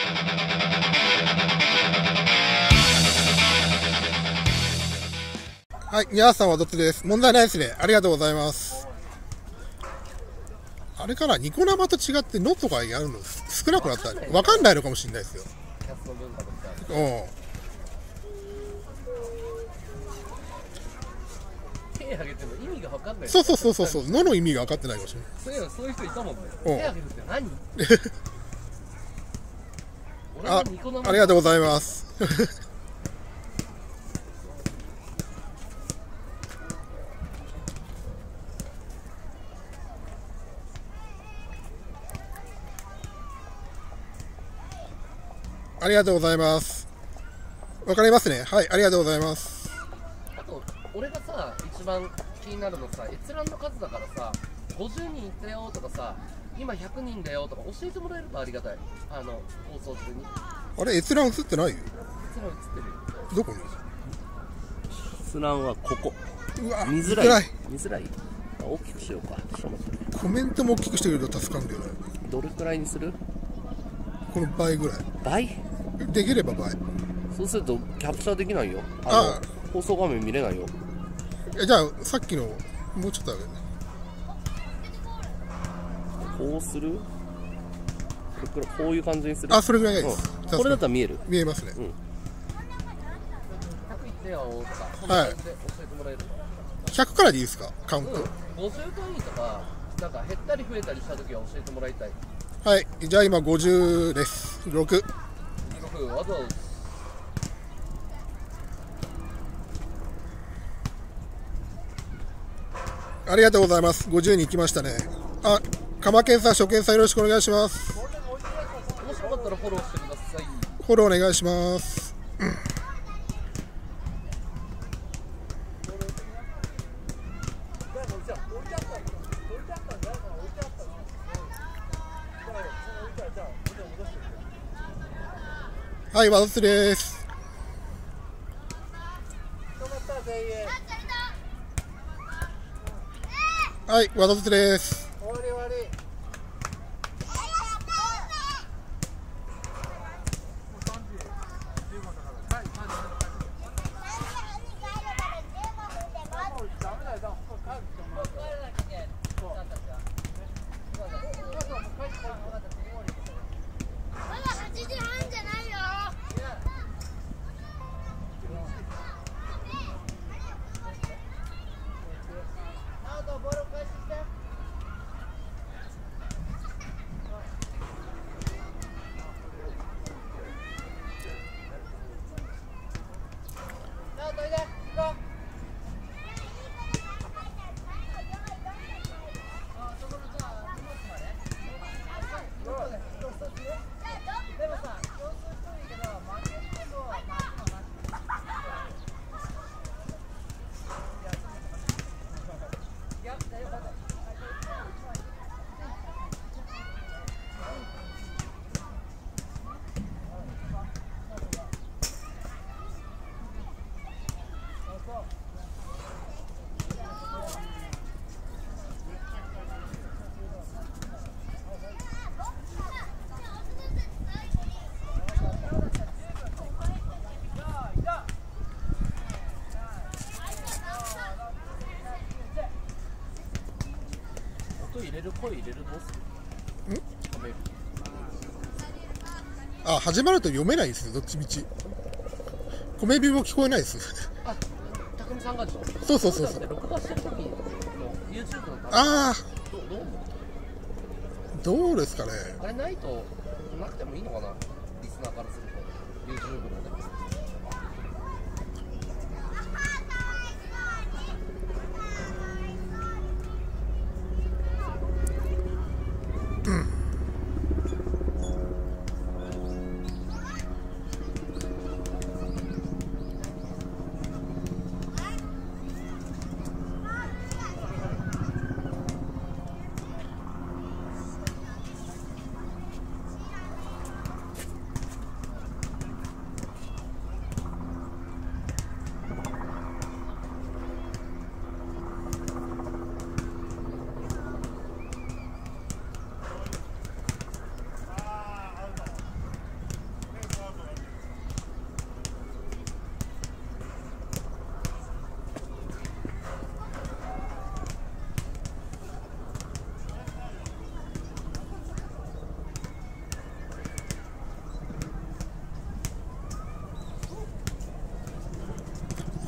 はい、皆さんはどっちです。問題ないですね。ありがとうございます。あれからニコ生と違ってノットがやるの少なくなったね。わかんないのかもしれないですよ。 手挙げても意味が分かんない。 そう、の意味が分かってないかもしれない。 そういう人いたもんね。手挙げるって何？ ありがとうございます。ありがとうございます。わかりますね。はい、ありがとうございます。 あと、俺がさ、一番気になるのさ、閲覧の数だからさ、50人いったよとかさ、今100人だよとか教えてもらえるとありがたい。放送中に。 あれ、閲覧映ってないよ。 閲覧映ってるよ。 どこに？ 閲覧はここ。 うわ、 見づらい。見づらい。大きくしようか。ちょっと待って。 コメントも大きくしてくれると助かるんだよね。 どれくらいにする？ この倍ぐらい。 倍？ できれば倍。 そうするとキャプチャーできないよ。放送画面見れないよ。 じゃあさっきのもうちょっと上げる。 こうする？こういう感じにする？ それぐらいがいいです。 これだったら見える？ 見えますね。 100いってよとか、 はい。 教えてもらえる 100からでいいですか？カウント。 50単位とかなんか減ったり増えたりした時は教えてもらいたい。 はい、じゃあ今50です。6。 わざわざありがとうございます。50に行きましたね。カマケンさん、初見さんよろしくお願いします。 面白かったらフォローしてください。 フォローお願いします。はい、ワドツです。はい、ワドツです。 入れる声入れるどうする？ 始まると読めないんですよ、どっちみち。米火も聞こえないです。 匠さんがでしょ？ そう。 録画してる時に YouTube のどうですかね。 あれないとなくてもいいのかな、リスナーからすると YouTube のね。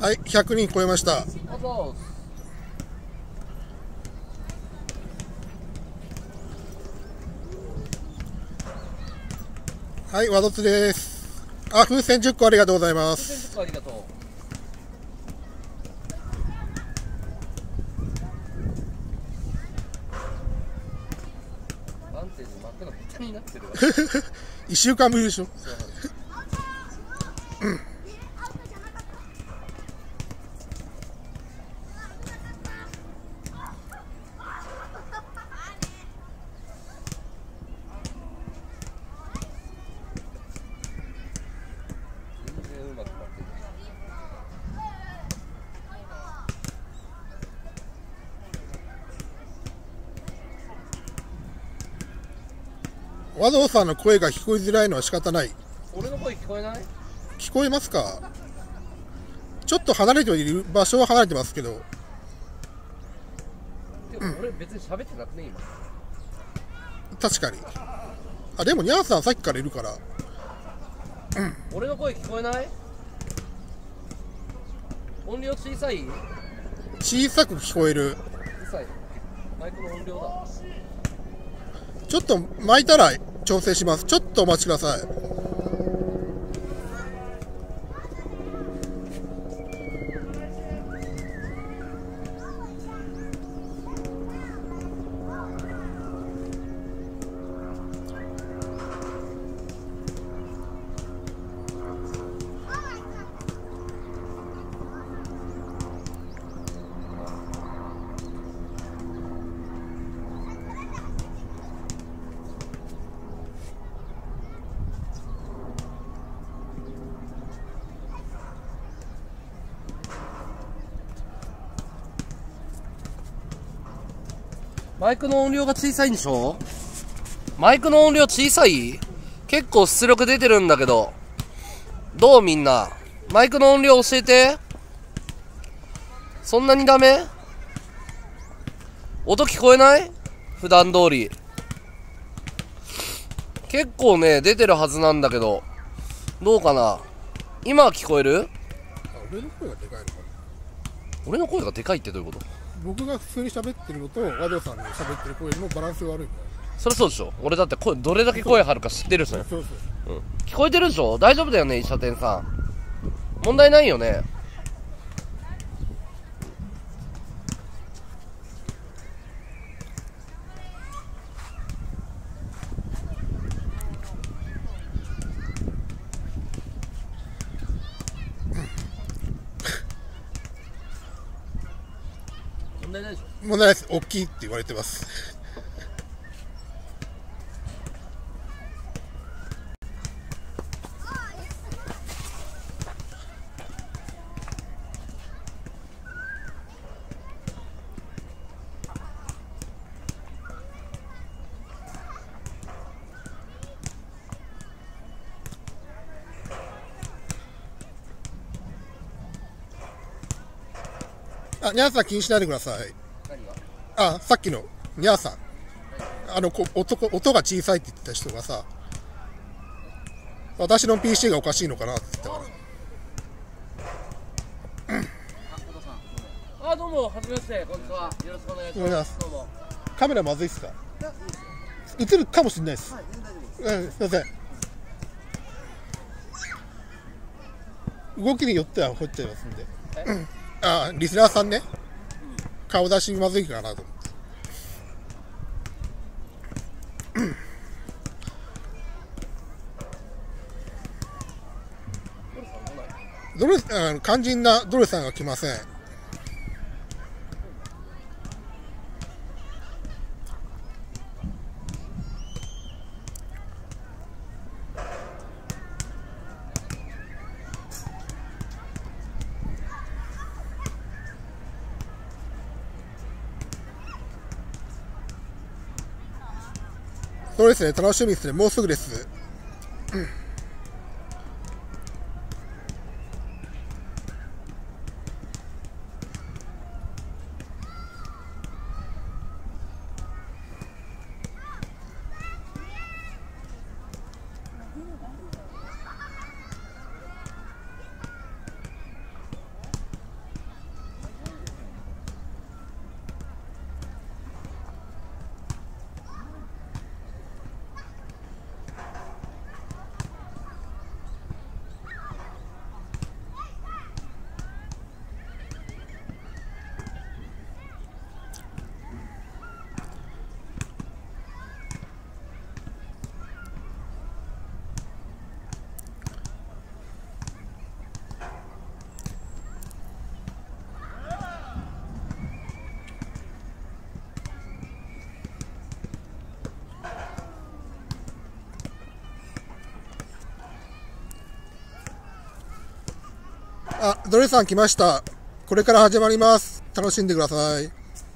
はい、100人超えました。 あとはい、ワドツです。あ、風船10個ありがとうございま風船す。 10個ありがとう。バンテージ真っ赤なベタになってるわ。 1週間ぶりでしょ。 全然うまくなってる。 和道さんの声が聞こえづらいのは仕方ない。 俺の声聞こえない？ 聞こえますか？ちょっと離れている場所は離れてますけど。 でも俺別に喋ってなくね今。 確かに。あ、でもニャーさんさっきからいるから。 俺の声聞こえない？音量小さい？ 小さく聞こえる。 小さい。マイクの音量だ。 ちょっと巻いたら調整します。ちょっとお待ちください。 マイクの音量が小さいんでしょ？マイクの音量小さい？結構出力出てるんだけど。どうみんな？マイクの音量教えて。そんなにダメ？音聞こえない？普段通り。結構ね、出てるはずなんだけど。どうかな？今は聞こえる？ 俺の声がでかいのかな。 俺の声がでかいってどういうこと？ 僕が普通に喋ってるのと和道さんの喋ってる声のバランスが悪いかそりゃそうでしょ。俺だって声、どれだけ声張るか知ってるしねら。。そうそう。 聞こえてるでしょ？大丈夫だよね、医者店さん。問題ないよね。問題ないでしょ？ 問題ないです。大きいって言われてます。あ、ニャーさん気にしないでください。 何が？ あ、さっきのニャーさん。音が小さいって言ってた人がさ、私の PC がおかしいのかなって言ったから。 あ、どうも、はじめまして、こんにちは。よろしくお願いします。どうも。 カメラまずいっすか？映るかもしれないです。すいません。動きによっては掘っちゃいますんで。あ、リスナーさんね。顔出しまずいかなと思って。肝心なドルさんが来ません。そうですね、楽しみですね。もうすぐです。 あ、ドレさん来ました。これから始まります。楽しんでください。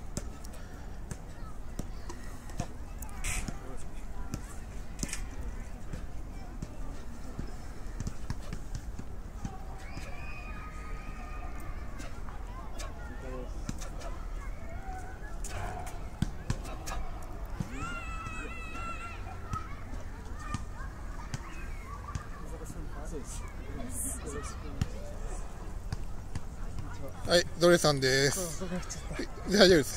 はい、ドレさんです。大丈夫です。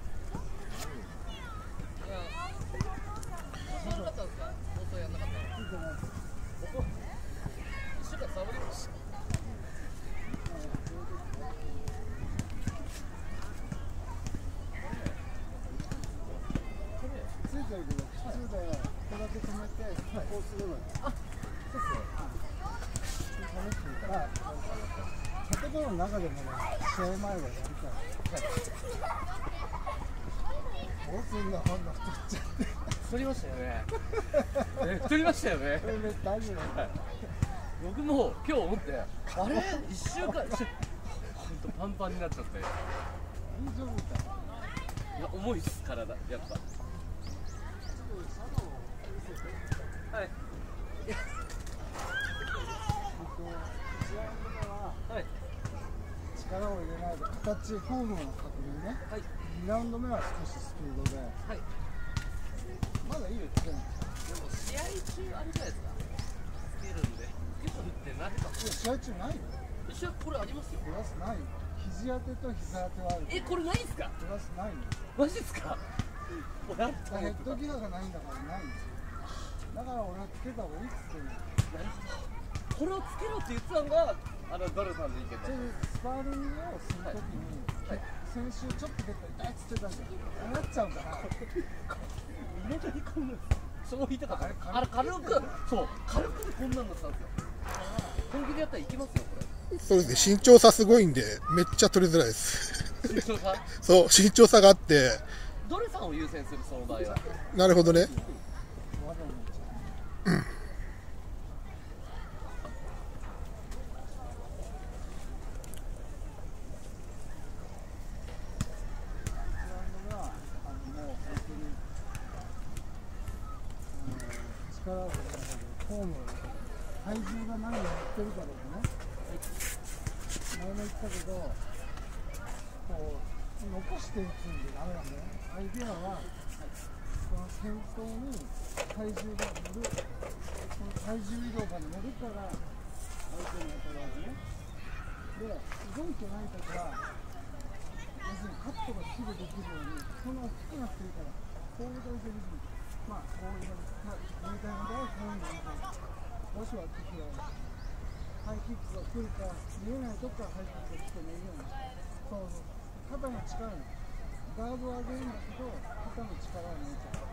建物の中でもね、試合前はやるから。どうすんだ、こんな太っちゃって。 太りましたよね。太りましたよね。 大丈夫。 僕も今日思って、あれ1週間、ほんとパンパンになっちゃって。 大丈夫か。 いや、重いっす、体、やっぱ。はい。はい。 力を入れないで形、フォームの確認ね。 はい。 2ラウンド目は少しスピードで。 はい。 まだいいよ、でも試合中あれじゃないですか。つけるんで。つけとるってなるか。 試合中ないよ。 試合これありますよ。 プラスないよ。肘当てと膝当てはある。 これないんすか。 プラスないよ。 マジっすか。 ヘッドギアがないんだからないんですよ。だから俺はつけた方がいいっつってんの。 なるほど。これをつけろって言ってたのがドルさんでいいけど。 スパーリングをするときに、先週ちょっと出た痛いっつってたじゃん。なっちゃうから。 めっちゃ引っ込むんです。そう言ってたから。あれ軽く、そう、軽くこんなんだったんですよ。本気でやったらいきますよ、これ。 そうですね、身長差すごいんで、めっちゃ取りづらいです。 身長差そう、身長差があって、 ドルさんを優先する、その場合は。 なるほどね。 力を入れないで、フォームを体重が何をやってるかどうかね。前も言ったけど、こう残して打つんでダメなんだよね。アイデアは、この先頭に体重が乗る、この体重移動が乗るから相手に当たるわけね。で、動いてないときは、要するにカットがすぐできるように、そんな大きくなってるから、こういう体勢できる。まあ、こういうの、みたいなのがこういうのみたいな。もしはキックがハイキックが来るか、見えないとこからハイキックが来てもいいように。そうそう。肩の力に、ガードを上げるんだけど、肩の力を抜いちゃう。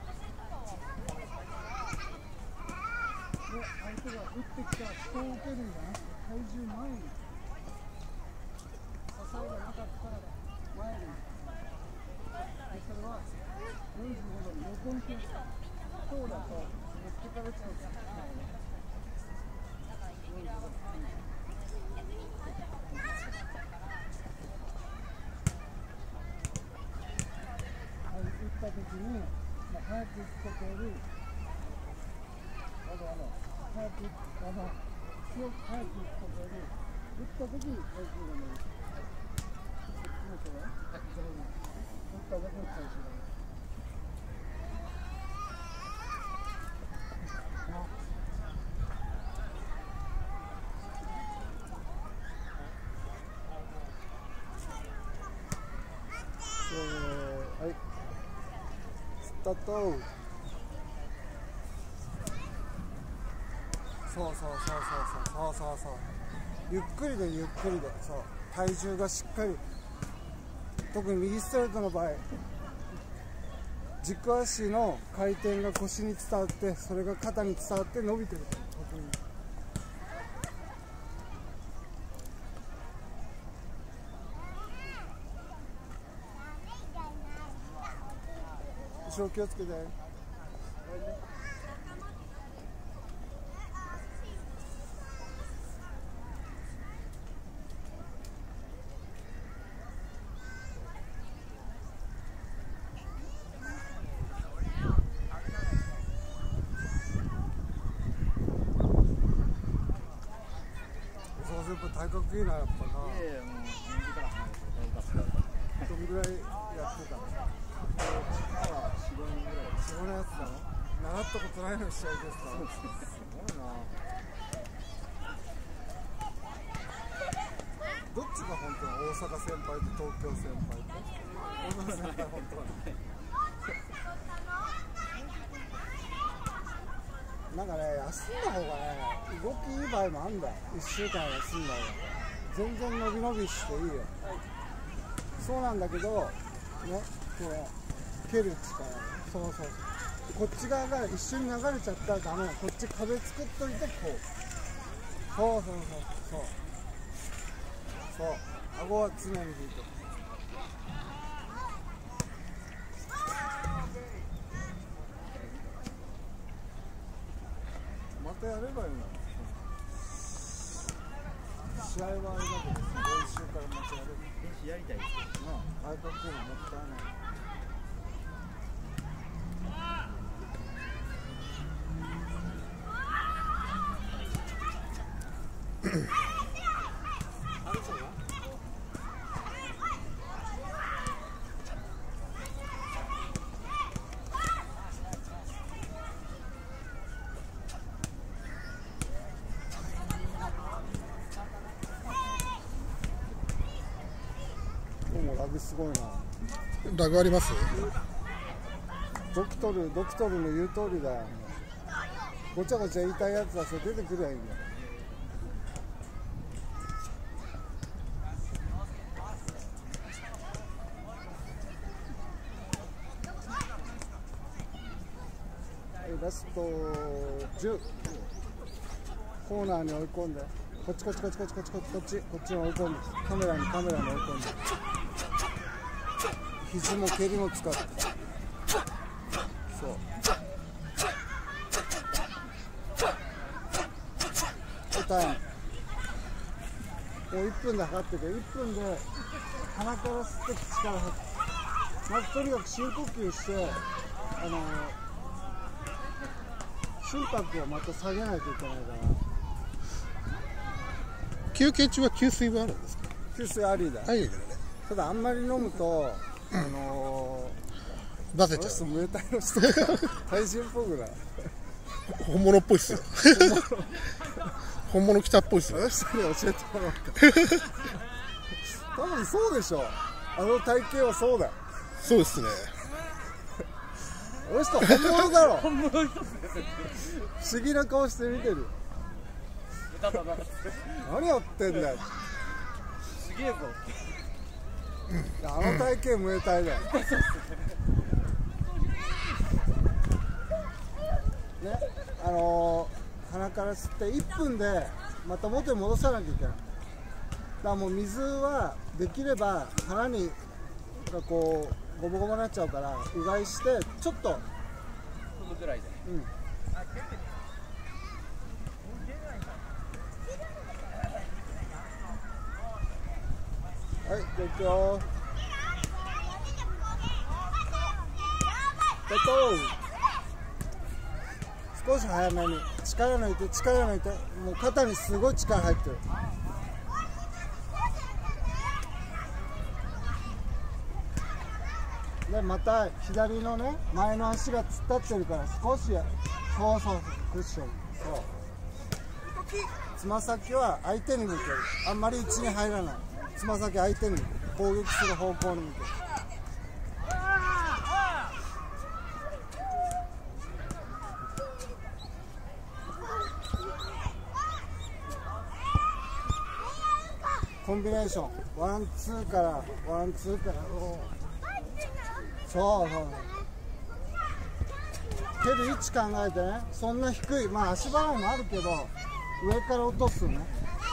で、相手が打ってきた人を受けるんじゃなくて、体重前に。支えがなかったら、前に。で、それは、45度に横に来る。そうだと、持ってかれちゃうから。打ったときに、早く打つことより、早く強く早く打つことより、打ったときに体重が乗る。打っただけの体重が乗る。はい、スタート。そうゆっくりでゆっくりで、そう体重がしっかり、特に右ストレートの場合、軸足の回転が腰に伝わって、それが肩に伝わって伸びてるから、特に後ろ気をつけて。 体格いいな、やっぱな。 いやいや、もう2時から離れてだいぶ経った。 どんぐらいやってたの？4、5年ぐらい。4、5年やってたの？習ったことないのに試合ですか？すごいな。どっちが本当なの？大阪先輩と東京先輩と。大阪先輩本当なの？なんかね、休んだ方がね、動きいい場合もあるんだよ。1週間休んだ方が全然伸び伸びしていいよ。そうなんだけどね、こう蹴る力、そうそう、こっち側が一緒に流れちゃったらダメなの。こっち壁作っといて、こう、そうそうそうそう、顎は常に引いて。またやればいいの。試合はあれだけど、練習からまたやれば。 練習やりたいですけどな。 体格ももったいない。もうラグすごいな。 ラグあります？ ドクトルの言う通りだよ。ごちゃごちゃ言いたいやつはそれ出てくりゃいいんだよ。ラスト10、コーナーに追い込んで、こっちに追い込んで、カメラに追い込んで、肘も蹴りも使って、そうタイムもう1分で測ってて、1分で鼻から吸って口から吐く。まずとにかく深呼吸して、心拍をまた下げないといけないから。 休憩中は給水はあるんですか？ 給水ありだ。 ありだよね。 ただあんまり飲むと、 バテちゃう。 ムエタイの人が体重っぽくない。 本物っぽいっすよ。本物来たっぽいっすよ。 あの人に教えてもらおうか。多分そうでしょ。あの体型はそうだよ。 そうですね。 あの人本物だろ。不思議な顔して見てる。何やってんだよ。 すげえぞ。 あの体型ムエタイだよ。ね、鼻から吸って1分でまた元に戻さなきゃいけない。だからもう水はできれば鼻にこうゴボゴボになっちゃうからうがいしてちょっと飛ぶぐらいで。 うん。はい、じゃあ行くよ。少し早めに力抜いて、もう肩にすごい力入ってる。でまた左のね、前の足が突っ立ってるから少し、そうクッション、そうつま先は相手に向ける。あんまり内に入らない。つま先相手に攻撃する方向に向ける。コンビネーション、ワンツーからそう蹴る位置考えてね。そんな低い、まあ足払いもあるけど上から落とすね。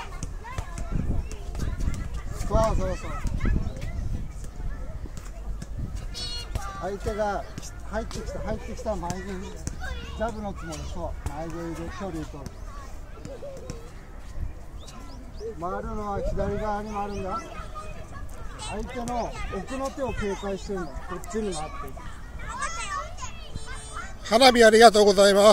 そう相手が入ってきた前蹴り、ジャブのつもり。そう前蹴りで距離を取る。回るのは左側に回るんだ。相手の奥の手を警戒してるんだ。こっちに回っていく。 花火ありがとうございます。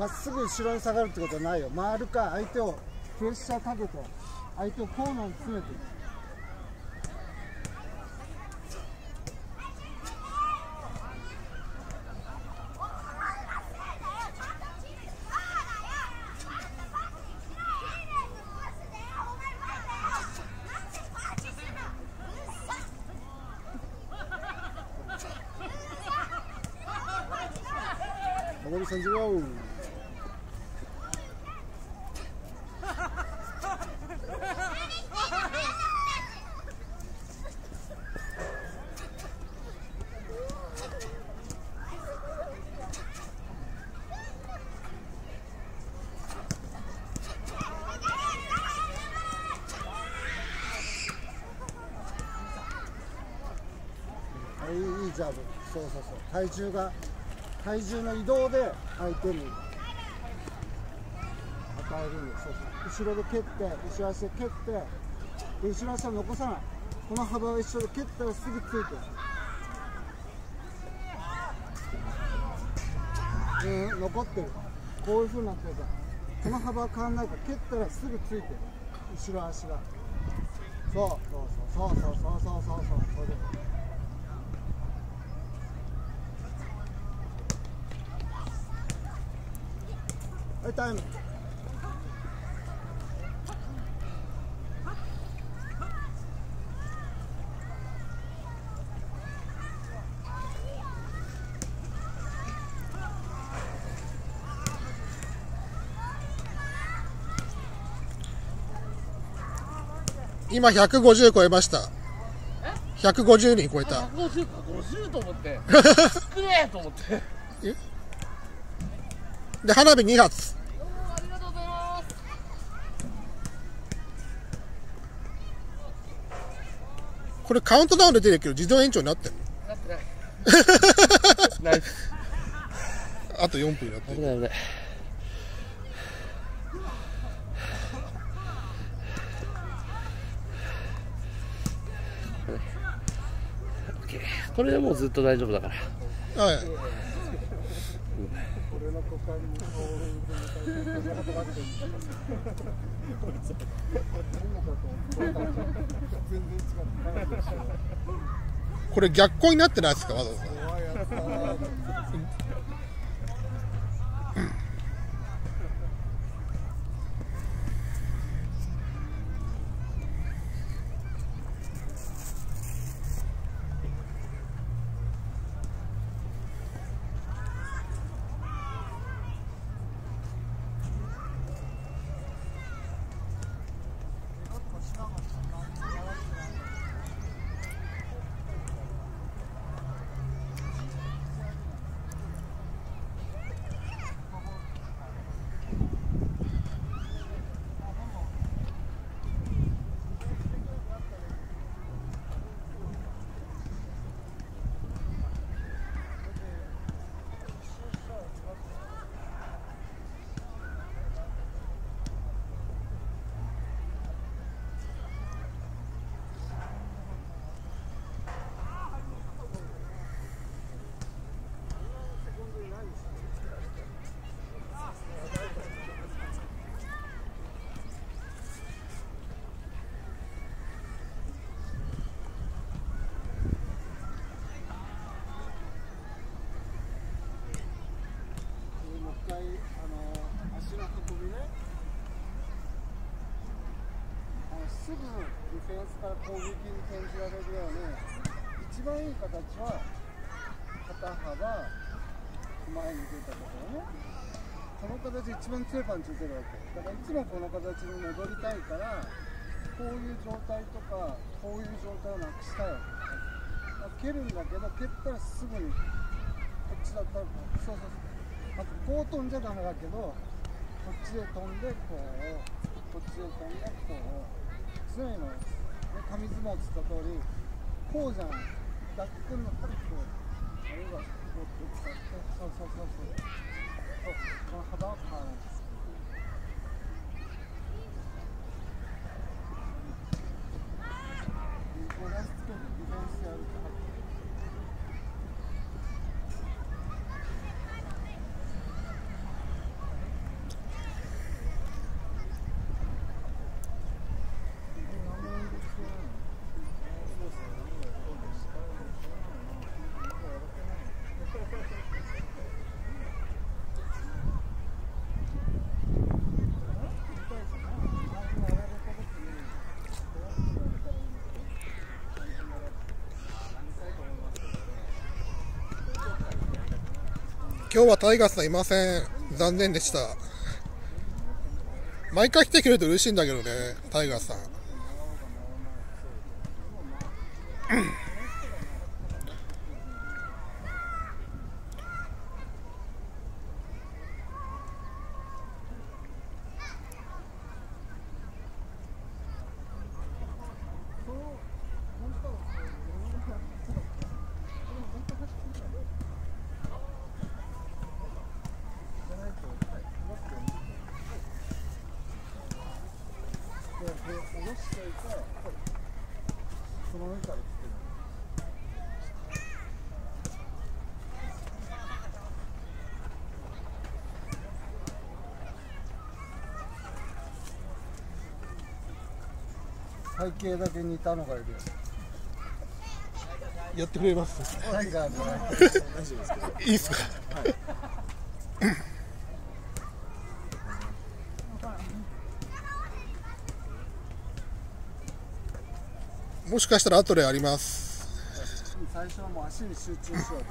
まっすぐ後ろに下がるってことはないよ。回るか相手をプレッシャーかけて相手をコーナーに詰めていく。残り30秒。いいジャブ。そうそうそう。体重の移動で相手に与えるんです。そうそう。後ろで蹴って、後ろ足で蹴って、で後ろ足は残さない。この幅を一緒で蹴ったらすぐついてる。残ってる。こういう風になってるから。この幅は変わんないから、蹴ったらすぐついてる。後ろ足が。そうそうそうそうそうそうそうそうそう。それではい、タイム。 今150超えました。150人超えた。 150か50と思って少ねえと思ってで花火2発。 ありがとうございます。 これカウントダウンで出てるけど自動延長になってるなってないナイス。 あと4分になってる。 危ない危ない。これでもうずっと大丈夫だから。 はい。これ逆光になってないですか、わざわざ。 足の運びね。すぐディフェンスから攻撃に転じられるように、一番いい形は肩幅前に出たところね。この形で一番強いパンチ打てるわけだから、いつもこの形に戻りたいから、こういう状態とかこういう状態をなくしたいわけ。蹴るんだけど、蹴ったらすぐにこっちだったらそうそうそう、あとこう飛んじゃダメだけど、こっちで飛んでこう、こっちで飛んでこう、常にの紙相撲っつった通りこうじゃない。抱きくんだったらこう、あるいはこう使って、そうそうそうそう、この幅は変わらないです。これつけてディフェンスやると今日はタイガースさんいません。残念でした。毎回来てくれると嬉しいんだけどね、タイガースさん。 その上から来てる。背景だけ似たのがいるよ。 やってくれます。 タイガーじゃない。 いいっすか。もしかしたら後であります。 最初はもう足に集中しよう。ちょっと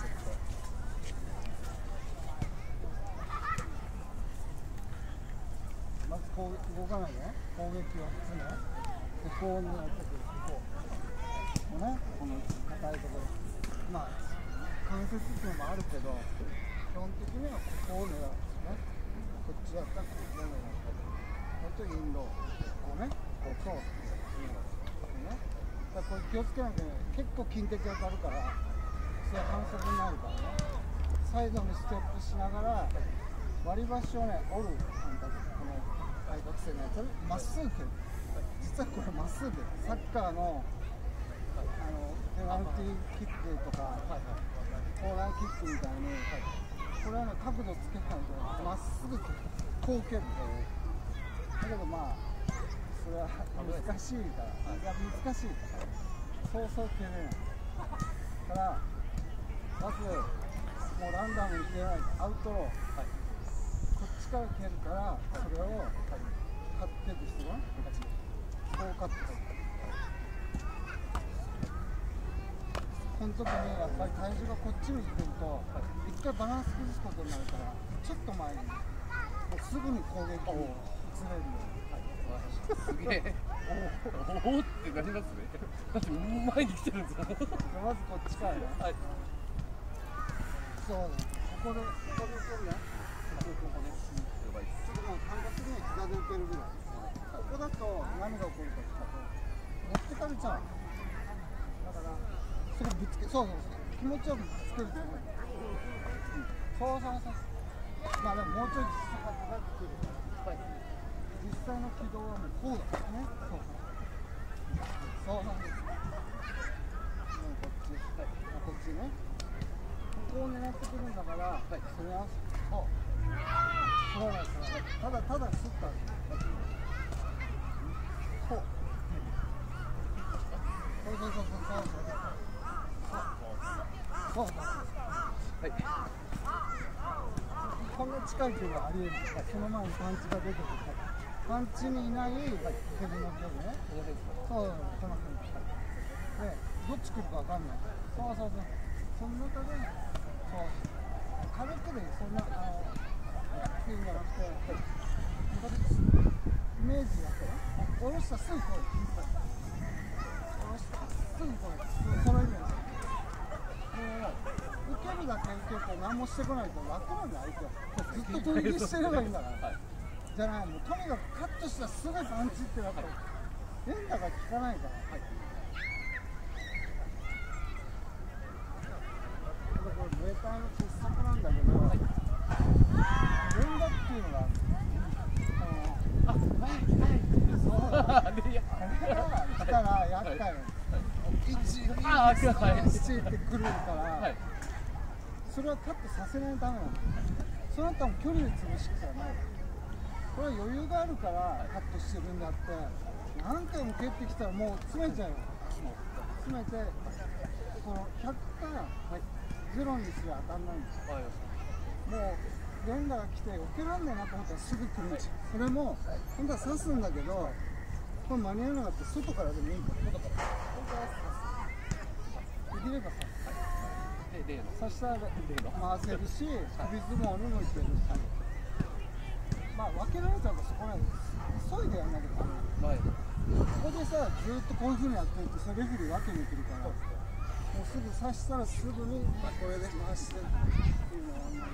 まずこう動かないね。攻撃をつね。でこうになってくる。こうね、この硬いところ。まあ関節っていうのもあるけど、基本的にはこう狙うんですね。こっちやったらこう狙う。こっちインド。こうね、こうそう。ね。だからこれ気をつけなきゃいけない。結構近敵当たるから、それ反則になるからね。サイドにステップしながら割り箸をね、折る。この対角線のやつまっすぐ蹴る。実はこれまっすぐ蹴る。サッカーのペナルティーキックとかコーナーキックみたいに、これはね、角度つけないとまっすぐこう蹴る。だけどまあそれは難しいから、難しいからそうそう蹴れないからまずもうランダムに蹴らないとアウトロー、こっちから蹴るからそれをカット蹴る人がこうカットする。この時にやっぱり体重がこっちに行ってると一回バランス崩すことになるから、ちょっと前にもうすぐに攻撃に移れるように。 すげえ。おおってなりますね。だって前に来てるんですよ。 まずこっちからね。 はい。 そう、ここで受けるね。ここね。ちょっともう感覚的に膝で受けるぐらい。ここだと何が起こるかって持ってかれちゃう。だからそこぶつけ、そう気持ちよくぶつけるつもり。そうまあでももうちょい高くくる。はい。実際の軌道はもうこうだからね。そうなんです。こっちね。ここを狙ってくるんだから、それはそうなんですよ。ただただすったんです。こう。そう。はい。こんな近い距離はありえない。その前にパンチが出てくる。パンチにいないヘビの距離ね。そう、この距離。で、どっち来るかわかんない。そう。その中で、そう、軽くで、そんな、っていうんじゃなくて、イメージだけね。下ろしたらすぐ来い。下ろしたらすぐ来い。そのイメージ。受けるだけ受けて何もしてこないと楽なんだ、相手は。ずっと取りしてればいいんだから。じゃない、もうとにかくカットしたらすぐパンチってなったら連打が効かないから。これメーターの傑作なんだけど、連打っていうのがある。そうだ。あれが来たら厄介なの。1、2、ってくるから、それはカットさせないとダメなの。その後も距離で潰しかない。これは余裕があるからカットしてるんだって、何回も蹴ってきたらもう詰めちゃうよ。詰めて、この100から0にすれば当たんないんですよ。もう連打が来て受けらんないなと思ったらすぐ来るんですよ。それも本当は刺すんだけど、これ間に合わなかったら外からでもいいから。外から。本当は刺す。できれば刺す。で、 例のそしたら例の回せるし、首相撲にもいけるし、まあ分けられちゃうとそこら急いでやんなきゃダメ。 前ここでさ、ずっとこういうふうにやってると、それレフェリー分けに来るから、もうすぐ刺したらすぐに、これで回してっていうのはあんまり。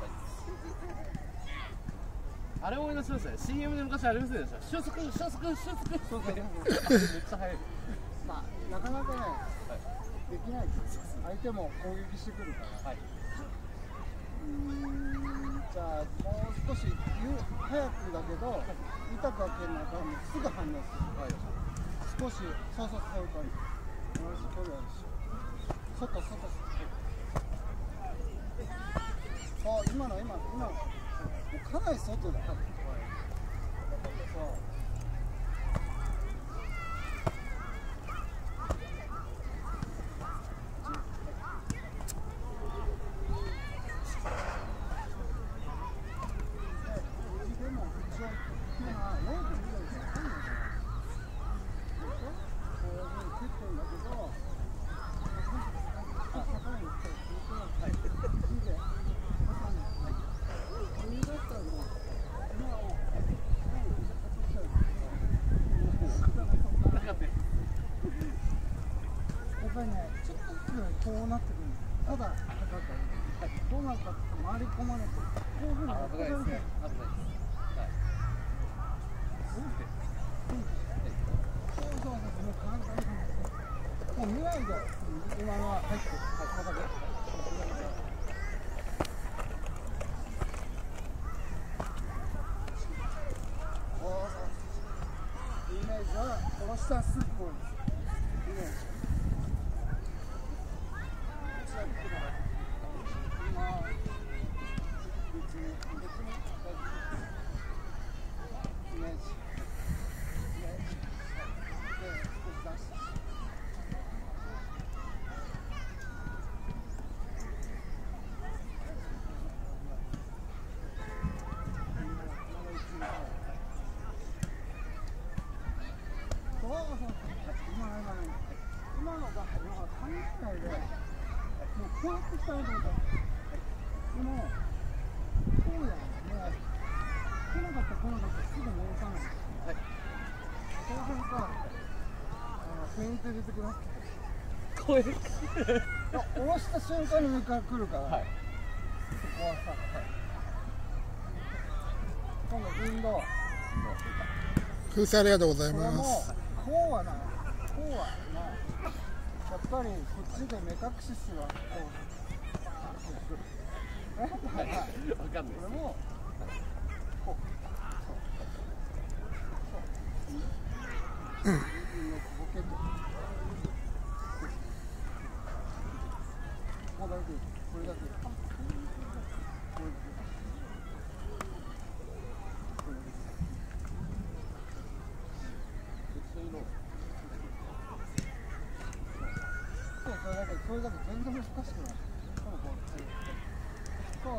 あれ思い出しましたね。CM で昔ありませんでした。収束収束収束ってそうめっちゃ速い。 まあ、なかなかね、できないですよ。相手も攻撃してくるから。 はい。 じゃあ、もう少し早くだけど、痛く開けるのがもうすぐ反応する。 はい。 少し、そういう感じ。同じ距離あるし。外。そう、今の、もうかなり外だ。そう。こうなってくる。ただ、どうなるかって回り込まれて、こういうふうに。 危ないですね。危ないです。はい。 そう、もう簡単に。もう見ないで、今のは入ってる。わかる。イメージは、殺したらすぐこうです。イメージ。今のが考えないで、もうこうやってきたらどうだ。でも、こうやね、来なかったらすぐ戻さない。 はい。 後半からフェイント入れてください。 これ下ろした瞬間に上から来るから、 はい。 そこはさ、今度運動。 風船ありがとうございこれもます。 こうはな、やっぱりこっちで目隠しするわ。 わかんないです。 これもこう。ボケて。これだけ。これだけ。それだけ全然難しくない。そう。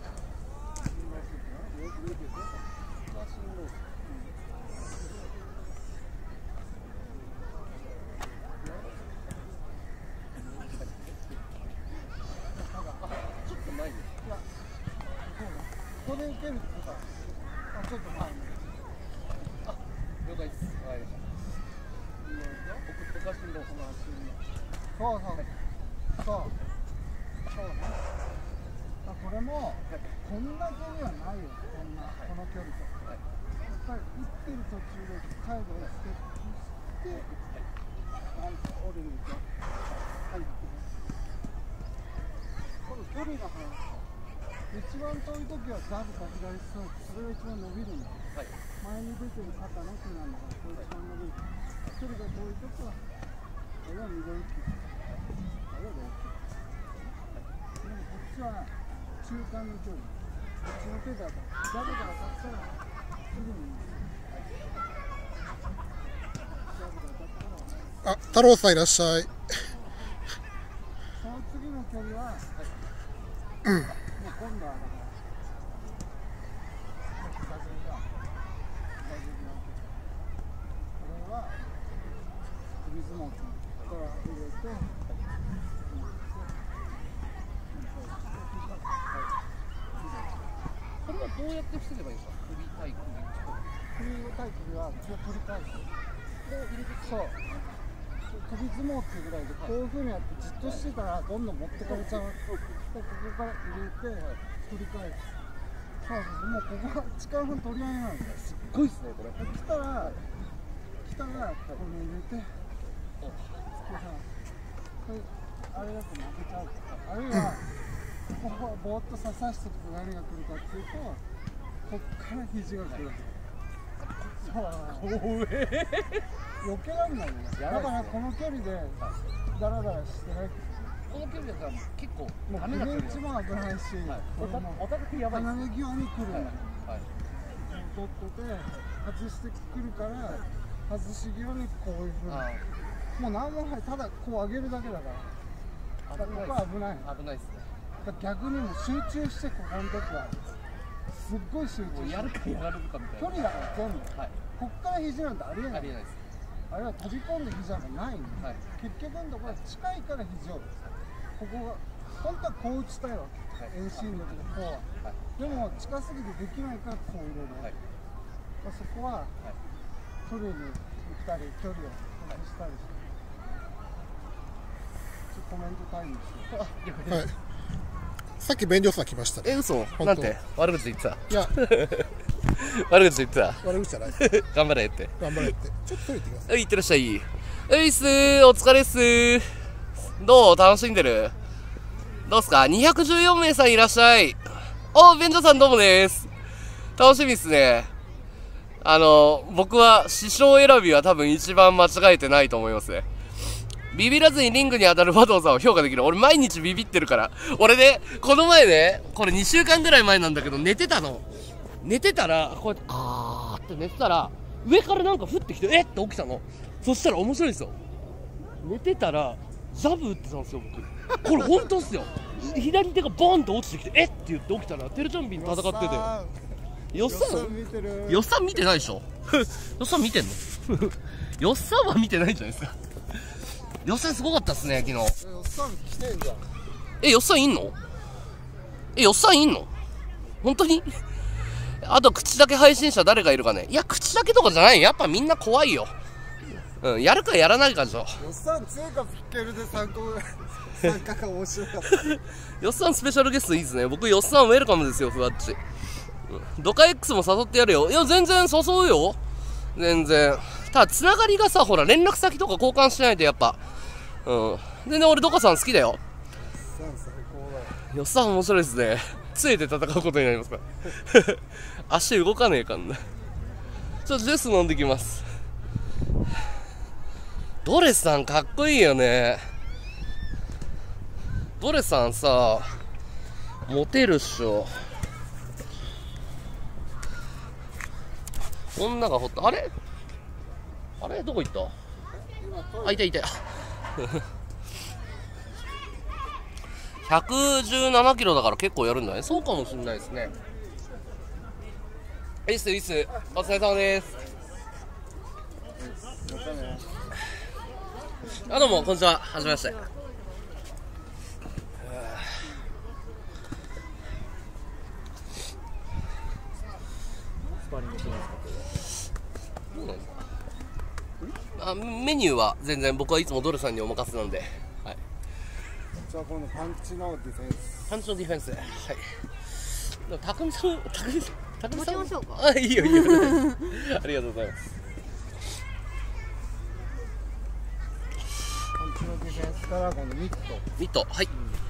ちょっと前に。 いや、ここで受けるってさ、ちょっと前に。 了解です。わかりました。僕とかしんどこの足に。 そうね。これも、こんな距離はないよ。この距離と。やっぱり打ってる途中で最後にステップして、なんと折りに行って入ってくる。この距離が速い。一番遠い時はジャブか左ストレート、それが一番伸びるんだよ。 はい。 前に出てる肩の木なんだから、これ一番伸びる。距離が遠い時は、あれはミドルキック。あれはローキック。でもこっちは中間の距離。こっちの手だと、ジャブから当たったらすぐに。ジャブが当たったら。 あ、太郎さんいらっしゃい。 その次の距離は、もう今度はだから、打順が、これは、首相撲から入れて、 どうやって防げばいいんですか？首対首。 首対首は取り返す。そう。首相撲っていうぐらいで、こういう風にやってじっとしてたらどんどん持ってかれちゃう。でここから入れて取り返す。そうそう、もうここは力の取り合いなんですよ。 すっごいですねこれ。 来たらここに入れて、あれだと負けちゃう。あるいはここをぼーっと刺さしておくと何が来るかっていうと、こっから肘が来る。そう避けられないよね。だからこの距離でダラダラしてない。 この距離だったら結構もうダメな距離一番危ないし、 お互いやばい。 離れ際に来るんだよ。 はい。 取ってて外してくるから、外し際にこういうふうに。もう何もない、ただこう上げるだけだから。だからここは危ない。 危ないですね。 逆にもう集中して、ここの時はすっごい集中して。 やるかやらるかみたいな。 距離だから全部。 はい。 こっから肘なんてありえない。 ありえないです。 あれは飛び込んで肘なんかないんで、 はい。 結局のところは近いから肘を。ここが本当はこう打ちたいわけ。遠心力でこうは。でも近すぎてできないからこう入れる。 はい。 そこは取りに行ったり距離を外したりして。コメントタイムですよ。 はい。さっき便所さん来ましたね。 嘘？ 当なんて悪口言ってた。 いや、 悪口言ってた。 悪口じゃない。 頑張れって。 頑張れって。ちょっとトイレ行ってきます。 はい、いってらっしゃい。ういっすー、お疲れっすー。どう？楽しんでる？どうっすか？ 214 名さんいらっしゃい。お、便所さんどうもです。楽しみっすね。僕は師匠選びは多分一番間違えてないと思いますね。ビビらずにリングに当たるバトンさんを評価できる。俺毎日ビビってるから。俺ね、この前ね、これ2週間ぐらい前なんだけど、寝てたの。寝てたら、こうやって、あーって寝てたら、上からなんか降ってきて、えって起きたの。そしたら面白いんですよ。寝てたら、ジャブ打ってたんですよ、僕。これ本当っすよ。左手がボーンと落ちてきて、えって言って起きたら、テルチャンピン戦ってて。よっさん見てる。 よっさん見てないでしょ。よっさん見てんのよっさんは見てないんじゃないですか。よっさんすごかったっすね、昨日。 よっさん来てんじゃん。 よっさんいんの？よっさんいんの？本当に？あと、口だけ配信者誰がいるかね。いや、口だけとかじゃない。やっぱみんな怖いよ。うん、やるかやらないかでしょ。 よっさん、強いかピッケルで参加が面白かった。 よっさんスペシャルゲストいいですね。僕、よっさんウェルカムですよ、ふわっち。ドカ X も誘ってやるよ。いや、全然誘うよ。全然。ただ、つながりがさ、ほら、連絡先とか交換しないと、やっぱ。うん。全然俺、ドカさん好きだよ。よっさん面白いですね。杖で戦うことになりますから。足動かねえかんな。ちょっとジュース飲んできます。ドレスさんかっこいいよね。ドレスさんさ、モテるっしょ。女が掘った。あれどこ行った？あ、いたいた。117キロだから結構やるんだね。そうかもしれないですね。いいっすいいっす。お疲れ様です。あ、どうもこんにちは。はじめまして。メニューは全然僕はいつもドルさんにお任せなんで、はい、 じゃあこのパンチのディフェンス。 パンチのディフェンス、はい。でも匠さん持ちましょうか。 あ、いいよいいよ。ありがとうございます。 パンチのディフェンスからこのミット。 ミット、はい。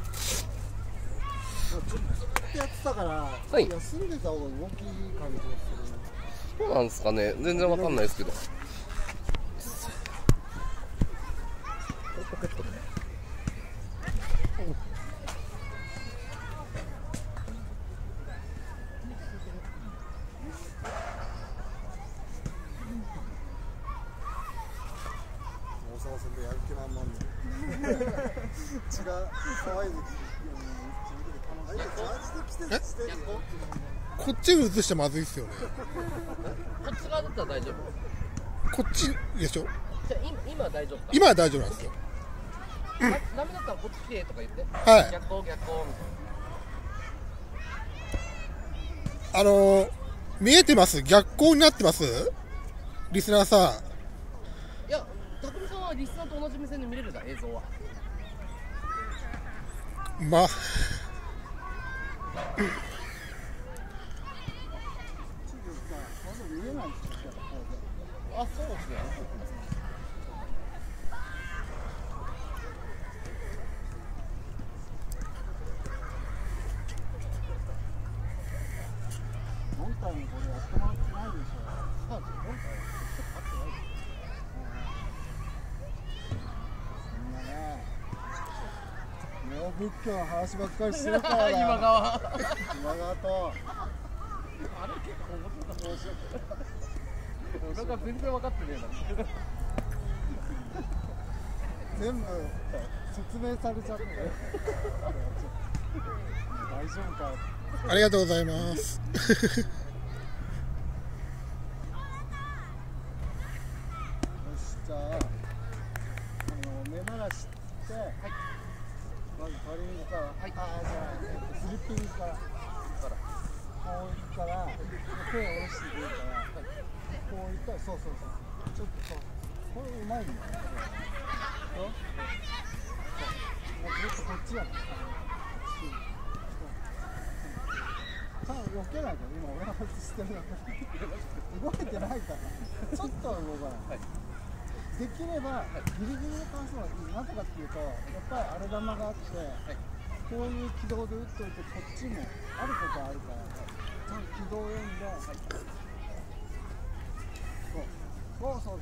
ちょっとやってたから、 はい、 休んでた方が動きいい感じがするね。 そうなんですかね。全然わかんないですけど。 大沢さんでやる気満々で血が騒いでこっちに移してまずいっすよね。 こっち側だったら大丈夫。 こっちでしょ。 じゃあ今は大丈夫か。 今は大丈夫なんですよ。 ダメだったらこっち来てとか言って。 はい。 逆光逆光みたいな。 見えてます？逆光になってます？リスナーさいや、匠さんはリスナーと同じ目線で見れるんだ、映像は。 ん。まあ、 見えないですよ、 あ、そうですね。 本体もこれやってもらってないでしょ。 そうですね。本体はちょっと合ってない。 みんなね、ネオ仏教の話ばっかりしてるからだよ。 今川。 今川と。 あれ結構面白かった。俺が全然分かってねえな。 全部説明されちゃって大丈夫か。 ありがとうございます。 よし、じゃあ目慣らしって、まずパリングから、じゃあスリッピングからこういったら手を下ろしてくるから、こういったらそうちょっとそうこれうまいんだよね。もうずっとこっちやん。避けないと、今俺は外してるだけ動いてないからちょっとは動かない、できればギリギリの関数はいい。なぜかっていうと、やっぱり荒れ玉があって、こういう軌道で打っといてこっちもあることあるから、ちゃんと軌道を読んで、そう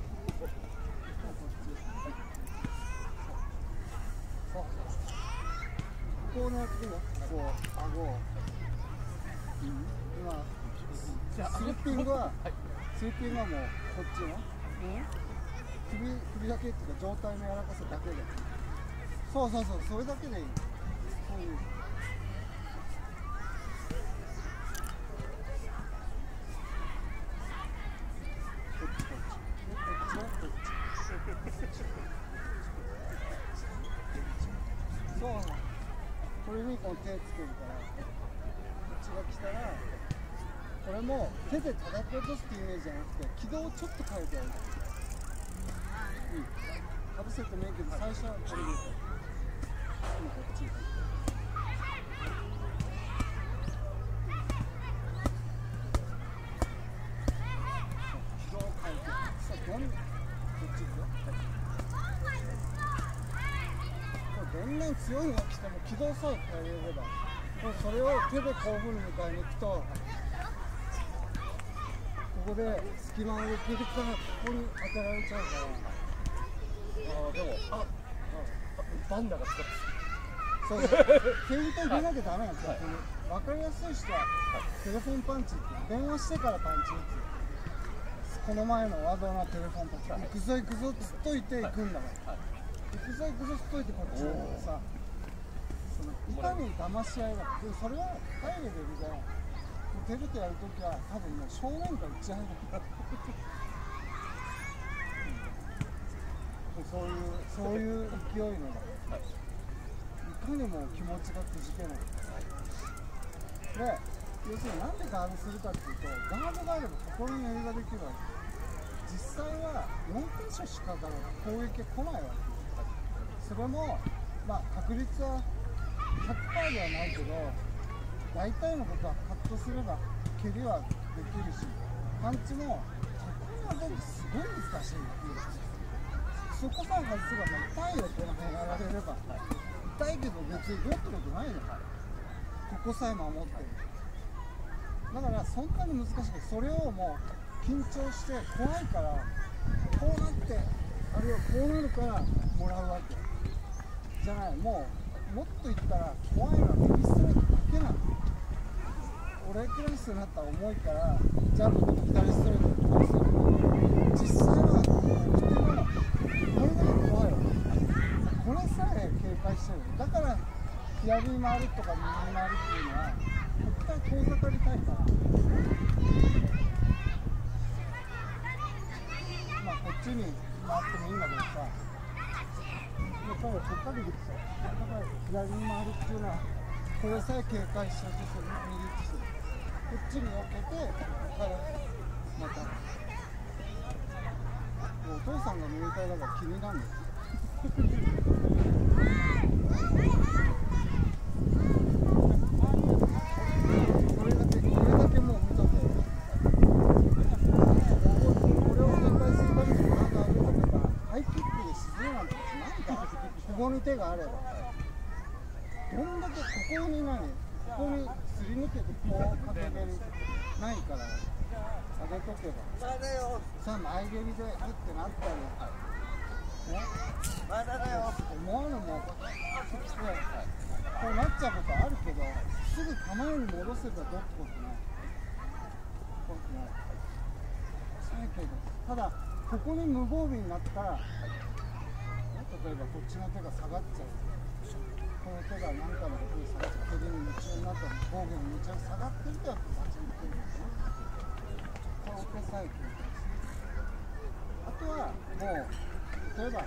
こうね、こう顎を今スリッピングはもうこっちの、首だけっていうか上体の柔らかさだけで、そうそれだけでいい。そういうそうこれにこう手つけるから、こっちが来たらこれも手で叩き落とすっていうイメージじゃなくて、軌道をちょっと変えてやる。かぶせてもいいけど、最初はこれでいい。今こっち。軌道を変えて、さあこっち行くよ。どんなに強いのが来ても軌道さえ変えれば、それを手でこういうふうに迎えに行くと、ここで隙間を抜けてきたらここに当てられちゃうから。 でも、バンダが使ってそうフェイント入れなきゃダメなんですよ。分かりやすい人はテレフォンパンチって電話してからパンチ打つ。この前のワードのテレフォンパンチ、行くぞ行くぞってつっといて行くんだから、行くぞ行くぞつっといてこっちにさ、いかに騙し合いだって、それはハイレベルで手ぶてやるときは多分もう正面から打ち合いだからそういう勢いのだ、いかにも気持ちがくじけない。で、要するになんでガードするかっていうと、ガードがあれば心に余裕ができるわけ。実際は4箇所しかから攻撃が来ないわけ。それもまあ確率は 100% ではないけど、大体のことはカットすれば蹴りはできるし、パンチもここがすごい難しいっていう。そこさえ外せば痛いよ、この辺やられれば。痛いけど別にどうってことないのか。ここさえ守ってる。だからそんなに難しいけど、それをもう緊張して怖いから、こうなって、あるいはこうなるからもらうわけじゃない。もっと言ったら怖いのは右ストレートだけなの。俺クラスになったら重いからジャンプと左ストレートとかする。実際はこれが怖いわ。これさえ警戒してる。だから左に回るとか右に回るっていうのは絶対遠ざかりたいから。まあこっちに回ってもいいんだけどさ、やっぱりこっからできるさ。だから左に回るっていうのはこれさえ警戒しようとする。右ってする。 こっちに避けてからまたお父さんがムエタイだから気になるんですよこれだけもう見とけこれを展開するためになんかあげとけばハイキックで沈むなんてなんかここに手があればどんだけここに何ここにすり抜けてこうかけれるないから上げとけばさあ前蹴りでグッてなったりねまだだよ思わぬもんこうなっちゃうことあるけどすぐ構えに戻せばどってことないことないないけどただここに無防備になったら例えばこっちの手が下がっちゃうこの手が何かのことに下がっちゃう手に夢中になったり防御に夢中に下がってるとやっぱバチンとくるんですねこの手さえ決めてあとはもう例えば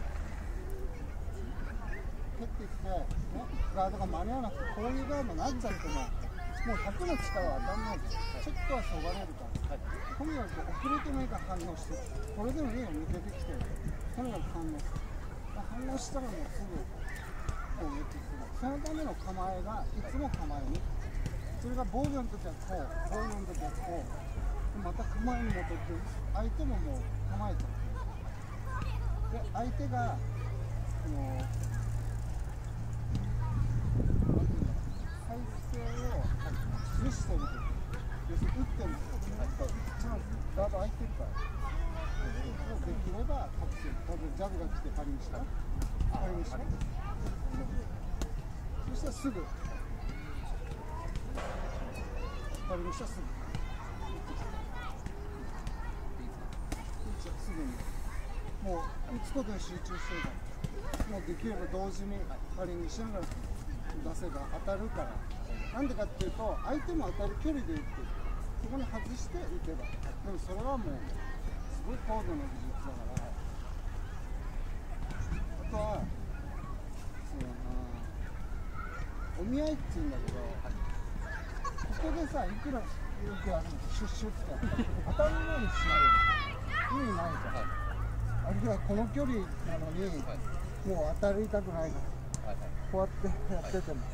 蹴ってきて、ね、ガードが間に合わなくてこういうガードになっちゃってももう100の力は当たんないからちょっとはそがれるから、とにかく遅れてないから反応してこれでもいいよ抜けてきてとにかく反応する反応したらもうすぐ攻撃するそのための構えがいつも構えにそれが防御の時はこう防御の時はこうまた構えに戻って相手ももう構えちゃってで相手が体勢を崩してるとき要するに打ってるときこっちのガード空いてるからできれば隠せる例えばジャブが来てパリにしたパリにしたそしたらすぐパリにしたらすぐすぐにもう打つことに集中してるからもうできれば同時にパリにしながら出せば当たるからなんでかっていうと相手も当たる距離で打ってそこに外して打てばでもそれはもうすごい高度な技術だからあとはお見合いっていうんだけどここでさいくらよくやるのシュッシュって当たるようにしない意味ないじゃんあるいはこの距離なのにもう当たりたくないからこうやってやってても、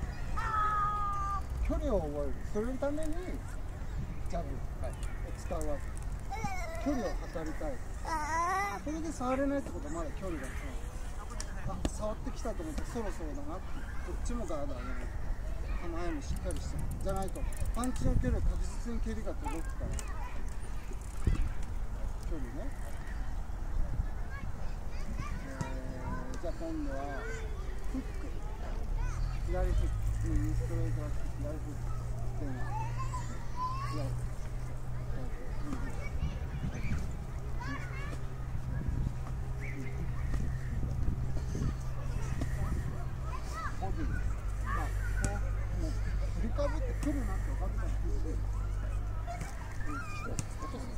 距離を覚えるそれのためにジャブを使うわけ距離を測りたいそれで触れないってことはまだ距離が触ってきたと思ってそろそろだなってこっちもガード上げる構えもしっかりしてるじゃないとパンチの距離は確実に蹴りが届くから距離ねじゃあ今度はフック左フック右ストレートは左フックっていうのは左ボディまあこうもう振りかぶってくるなって分かったら落とす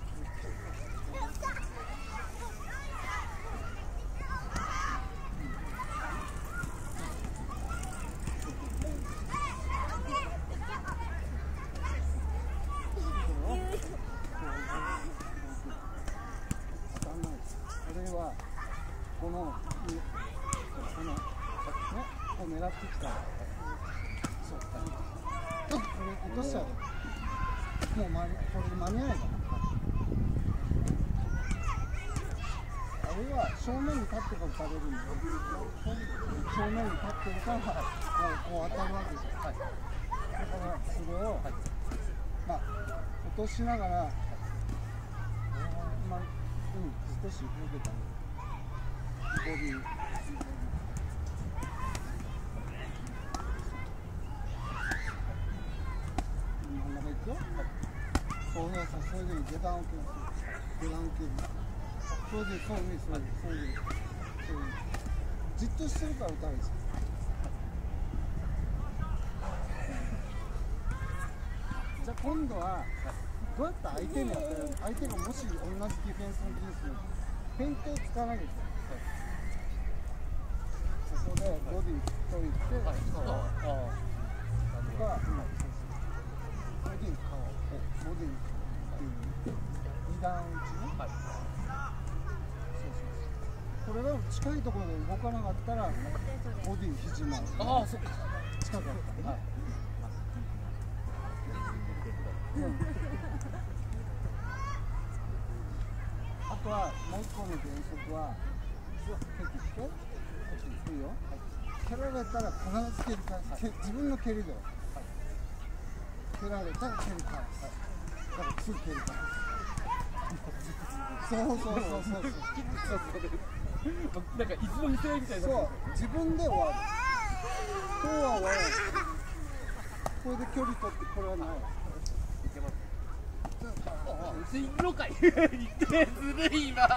このこう狙ってきたらそうこれ落としちゃうもうこれで間に合えばあるいは正面に立ってから打たれるんで正面に立ってるからこう当たるわけじゃん、だからそれを、まあ落としながら少し受けたボディ真ん中行くよ、そうね、そういうふうに下段を蹴るそういうじっとしてるから打たれるんですよじゃあ今度はどうやって相手にやったら相手がもし同じディフェンスの技術でフェイントを使わないですよそこでボディ解いて、ボディにボディっていう二段打ちね、 はい。 そうそうそう。これが近いところで動かなかったらボディ肘回る。 ああ、そっか。 近かったらね。あとはもう一個の原則は蹴ってきていいよ。蹴られたら必ず蹴り返す。自分の蹴りでは。蹴られたら蹴り返す。だからすぐ蹴り返す。そうそうそうそうそう。 なんかいつも見せないみたいな。 そう自分で終わる。こうは終わらない。これで距離取ってこれはない。 スイングかい。言ってずるい今。 で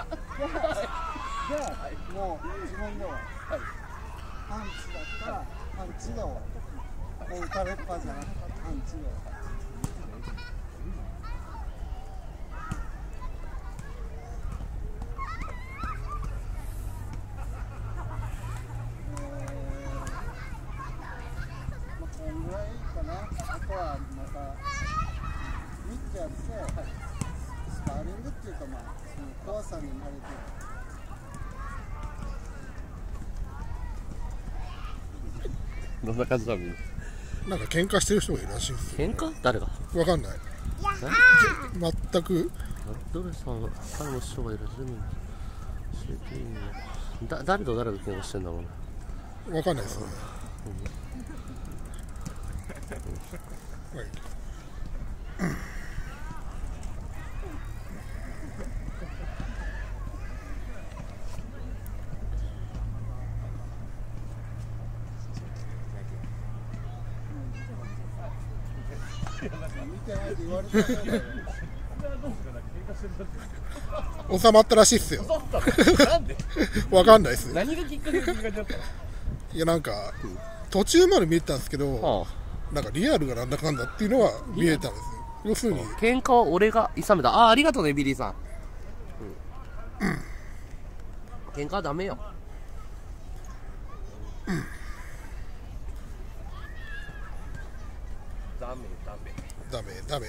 もう自分で終わる。パンチだったらパンチで終わる。こう打たれっぱじゃなくてパンチで終わる。こんぐらいかな。あとはまた見てやって、スパーリングっていうかまあその怖さに慣れてどんな感じだみんな。 なんか喧嘩してる人がいるらしいですよ。 喧嘩誰が？ わかんない。全く。 どれさん、彼の師匠がいる住民。誰と誰が喧嘩してんだろうね。 わかんないですね。はい。 見てないって言われたんだよ。 収まったらしいっすよ。 なんで？ わかんないっす。 何がきっかけで喧嘩になったの？ いやなんか途中まで見えたんですけど、 はなんかリアルがなんだかんだっていうのは見えたんですよ。要するに喧嘩は俺が諌めた。ありがとうねビリーさん。喧嘩はダメよ。 ダメダメ。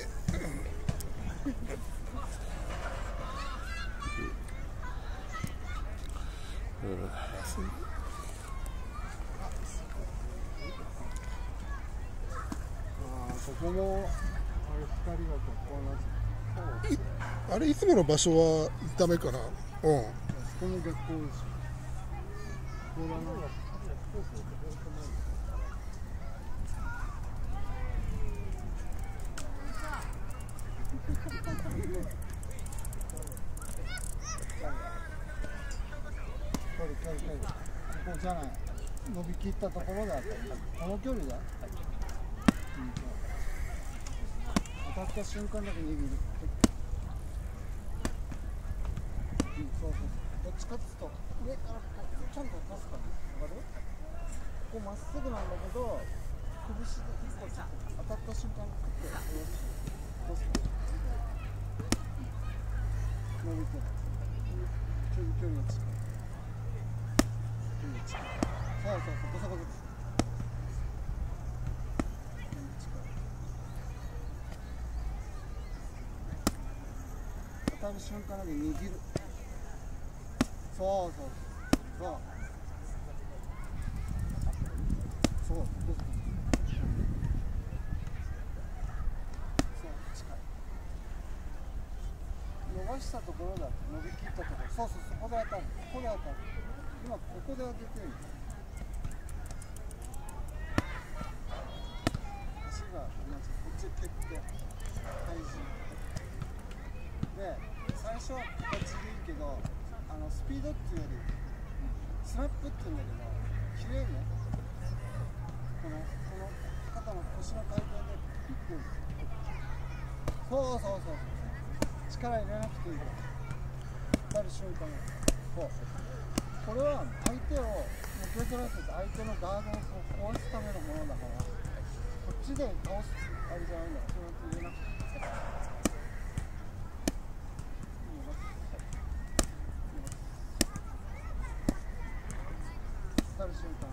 ここもあれ光がここ同じ。 あれいつもの場所はダメかな。うん。 この逆光ですよ。これだな。ここじゃない。伸びきったところであった。この距離だ。当たった瞬間だけ握る。そうそう。どっちかっていうと上からこうちゃんと出す感じ。わかる？ここまっすぐなんだけど、拳で一個当たった瞬間にクッて出す感じ。伸びてる。距離が近い。そうそうそう、ボサボサです。当たる瞬間だけ握る。そうそうそう。そう。そう、近い。伸ばしたところだ。伸びきったところ。そうそう、そこで当たる。ここで当たる。今ここで当ててる。足が同じ。こっち蹴って体重で、最初は形でいいけど、スピードっていうよりスラップっていうんだけど、綺麗ね。この肩の腰の回転でピッて。そうそうそう。力入れなくていいから。当たる瞬間にこう。これは相手を受け取らせて相手のガードを壊すためのものだから、こっちで倒すあれじゃないんだ。そうやって入れなくていい。当たる瞬間。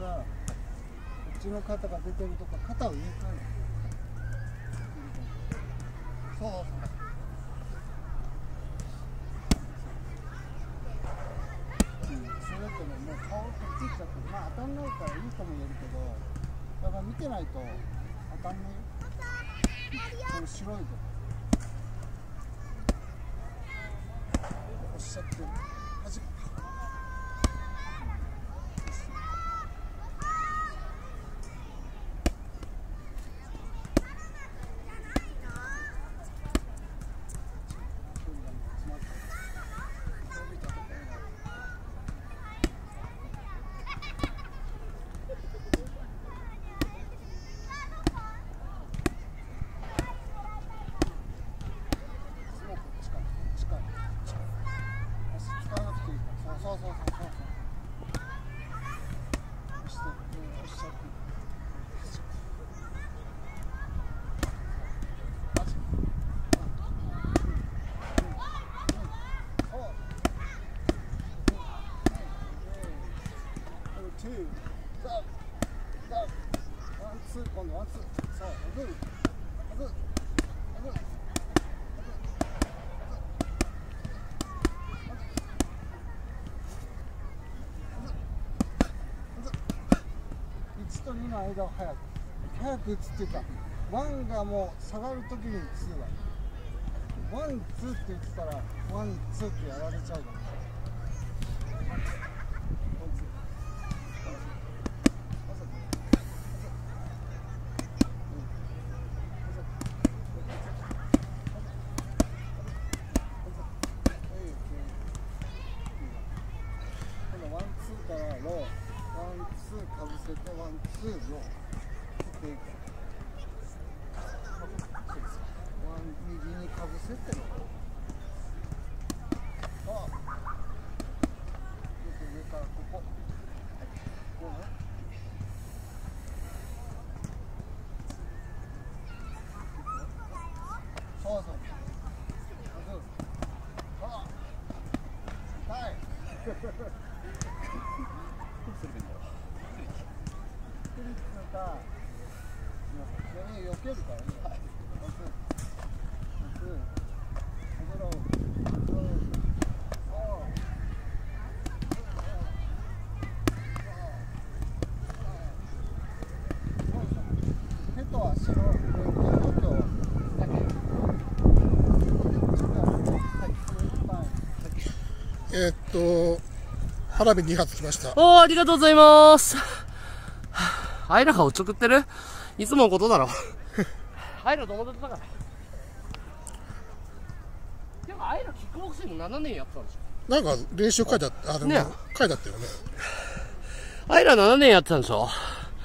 らこっちの肩が出てるとか肩を上からそうそうそれとね、もう顔くっついちゃって、まあ当たんないからいいとも言えるけど、やっぱ見てないと当たんないよ。この白いとこおっしゃってる。マジか。そうそうそうそう。押して、押しちゃって。マジ。2、ワンツー、今度ワンツー。そう、グー、グー、グー。1と2の間を早く打つっていうか、1がもう下がるときに2だ。1、2って言ってたら、1、2ってやられちゃうから。かぶせてワンツーを切っていく。ワン右にかぶせての。あ、よく上からここ。こうね。そうそう。あ、痛い。避けるからね。手と足の花火2発来ました。 おー、ありがとうございます。アイラがおちょくってる？いつものことだろ。アイラ友達だから。でもアイラキックボクシング7年やってたんでしょ。 なんか練習書いてあった、でもね書いてあったよね。 アイラ7年やってたんでしょ。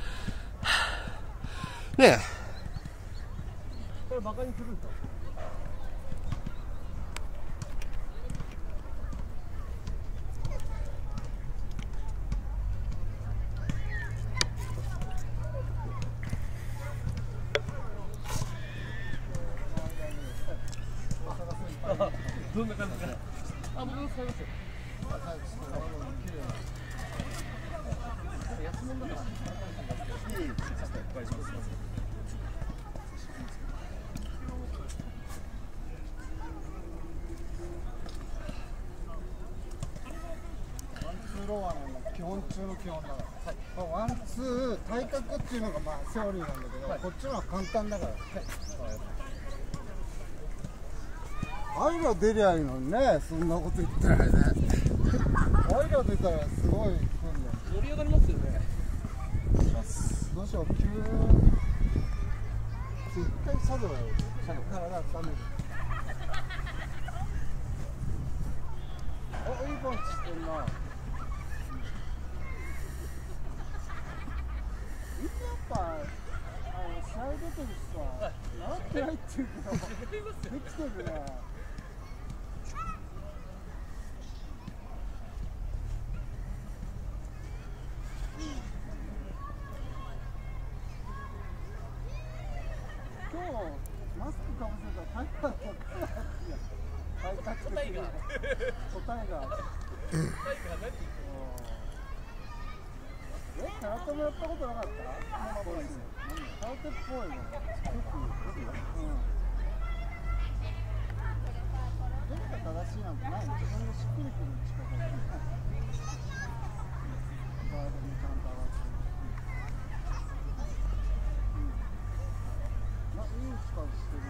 ねえ。これバカにするんだ。どんな感じか。あ、僕も使いますよ。安物だから。 ローは基本中の基本だから、ワンツー対角っていうのがまあセオリーなんだけど、こっちのは簡単だから、アイラ出りゃいいのにね、そんなこと言ってないね。アイラ出たらすごい来るんだよ。 盛り上がりますよね。 どうしよう、急に一回サドラよ、体温める。お、いいパンチしてんな。みんなやっぱ試合出てるしさ、習ってないっていうけど、できてるね。今日マスクかぶせたら体感分からないや。答えが。 空手もやったことなかった？空手っぽいの。どれが正しいなんてない。自分のしっくりくる力が。ガードにちゃんと上がってる。いい使いしてるね。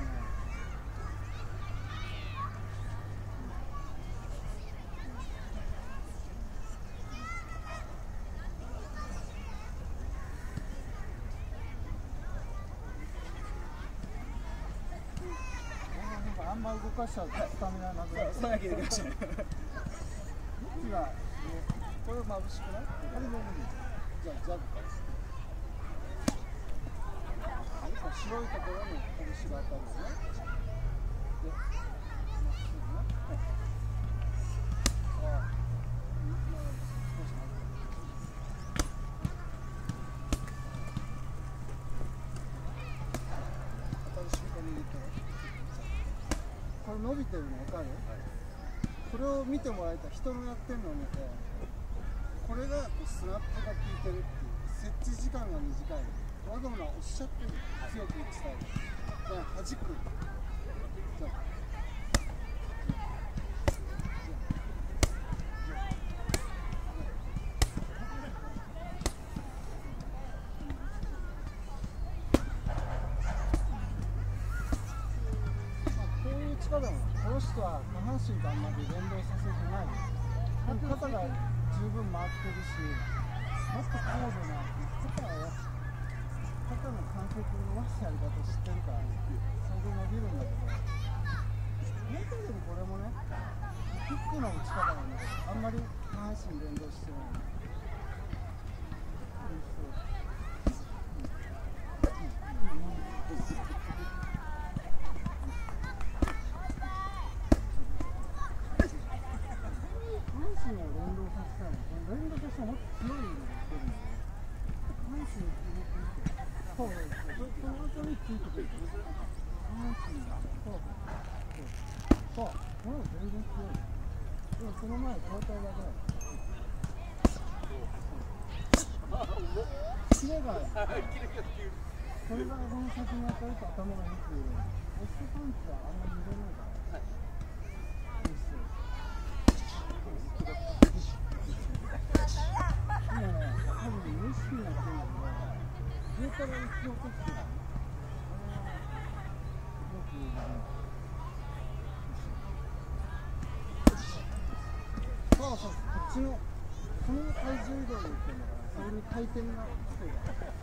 あんま動かしちゃうとスタミナなくなる。そうやけど動かしちゃう。これ眩しくない？これも無理。じゃあジャブから。白いところに拳が当たるよね。で、まっすぐね。少し待って。当たる瞬間に入れて。これ伸びてるの分かる？これを見てもらいたい。人のやってるのを見て、これがスナップが効いてるっていう。設置時間が短い。わざわざおっしゃってる。強く伝える。じゃあ弾く。じゃあこの人は下半身とあんまり連動させてない。肩が十分回ってるし、もっと高度な肩の関節を伸ばすやり方知ってるから、それで伸びるんだけど、もう一人これもね、キックの打ち方なんだけど、あんまり下半身連動してない。その前交代だけキレがある。それがこの先に当たると頭がいいっていう。オスパンチはあんまり入れないから。今ね、多分無意識になってるんだけど、上から打ち落としてる。そうそう、こっちのこの体重移動に言ってるのかな、それに回転がしてる。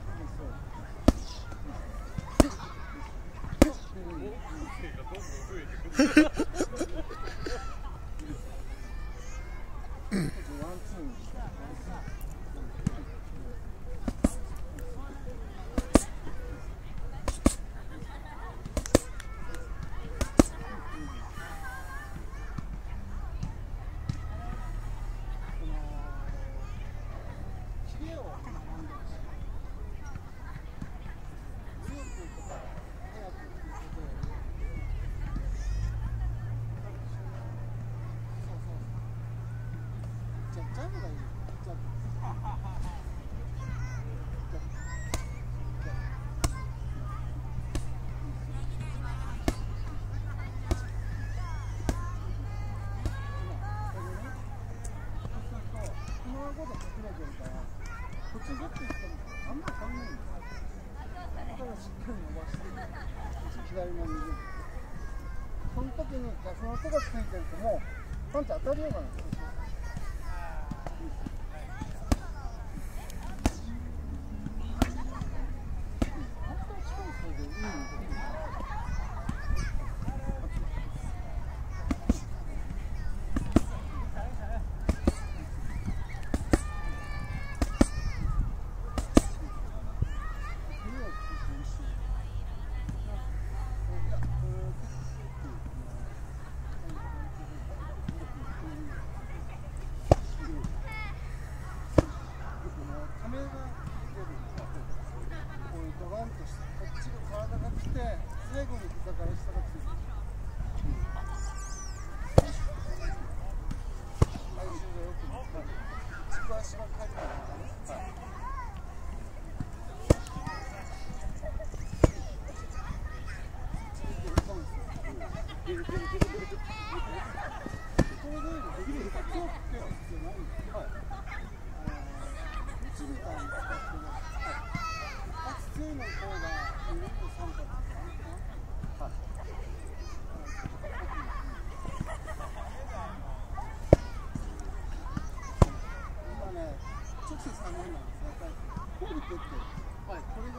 左の右。その時にその手がついてるともうパンチ当たりようがない。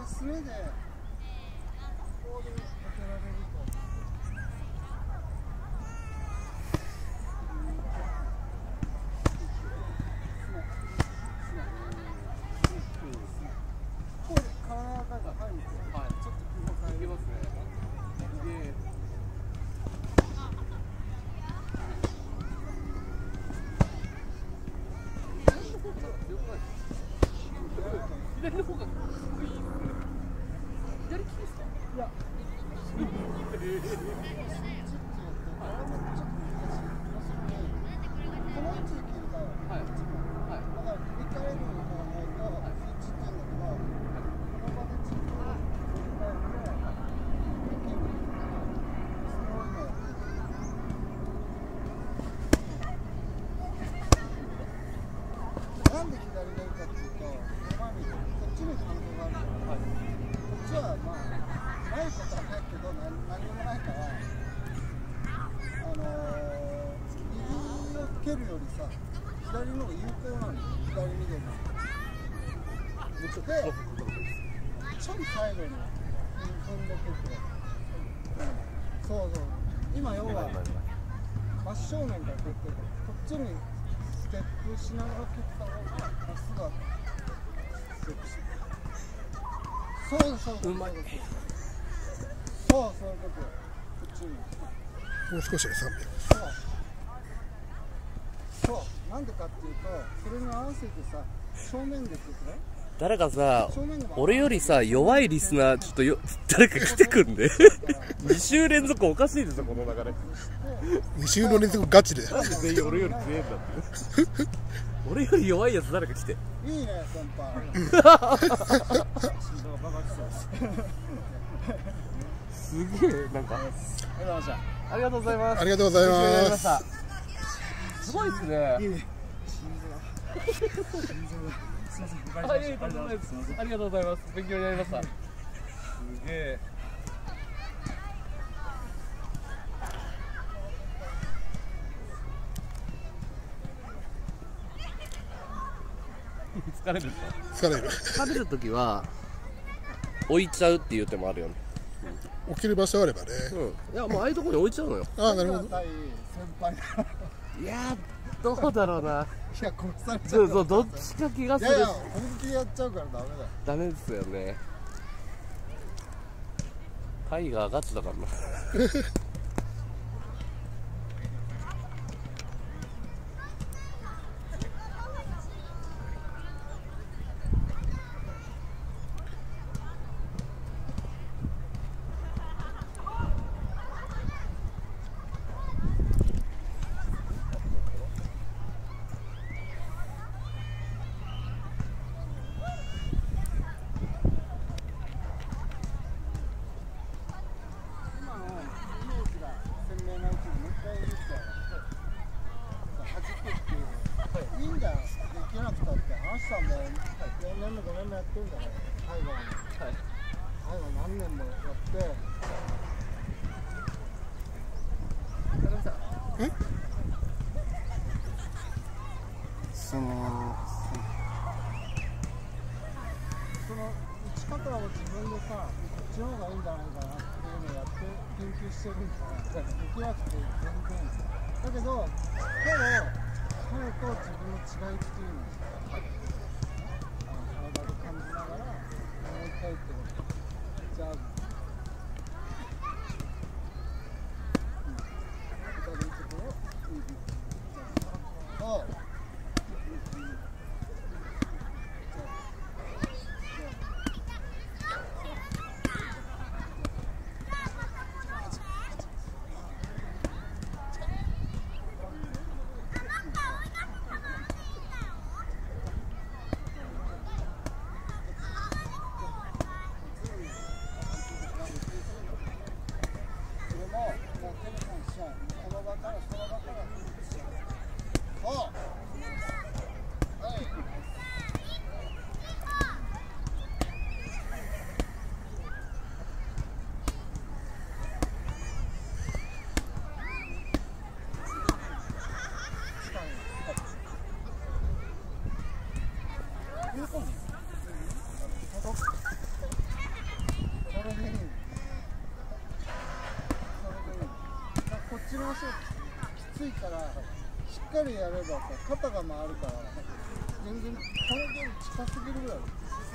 すねでこうで当てられると。こうで体が入るんですよ。はい、ちょっと工夫変えますね。 左の方がいいですね。左利きですか？ いや。この位置で切るから。はい。だから切り替えるのがないとスイッチって言うんだけど、この場でチップを切り替えて、一気にスローになって。なんで左がいいかっていうと、こっちに反動があるから、こっちはまあないことはないけど何もないから、右を蹴るよりさ、左の方が有効なのよ。左ミドルで、ちょいサイドに踏んでくる。そうそう。今要は真正面から蹴ってる。こっちにステップしながら蹴った方がまっすぐある。そううまい。そういうこと。こっちに。 もう少しで3秒。 そうなんでかっていうと、それに合わせてさ、正面で蹴ってね。 誰かさ、俺よりさ弱いリスナーちょっと誰か来てくんで2週連続おかしいですよこの流れ。 2週の連続ガチで。 なんで全員俺より強いんだって俺より弱いやつ誰か来て。 いいね先輩。 すげえなんかありがとうございました。 ありがとうございます。 ありがとうございました。すごいですね。 いいね。 ありがとうございます。ありがとうございます。勉強になりました。すげえ。疲れるんですか？ 疲れる。 疲れるときは置いちゃうっていう手もあるよね。 起きる場所あればね。 いやもうああいうところに置いちゃうのよ。 ああ、なるほど。 対先輩だ。 いやどうだろうな。 いや殺されちゃそうそうどっちか気がする。 いやいや本気でやっちゃうからダメだよ。 ダメですよね。タイガーガチだからな。 何年もやってその打ち方を自分でさ、こっちの方がいいんじゃないかなっていうのをやって研究してるんだからできなくて全然だけど彼と自分の違いっていうのを体で感じながらもう一回ってじゃあいからしっかりやればさ肩が回るから全然この距離近すぎるぐらい。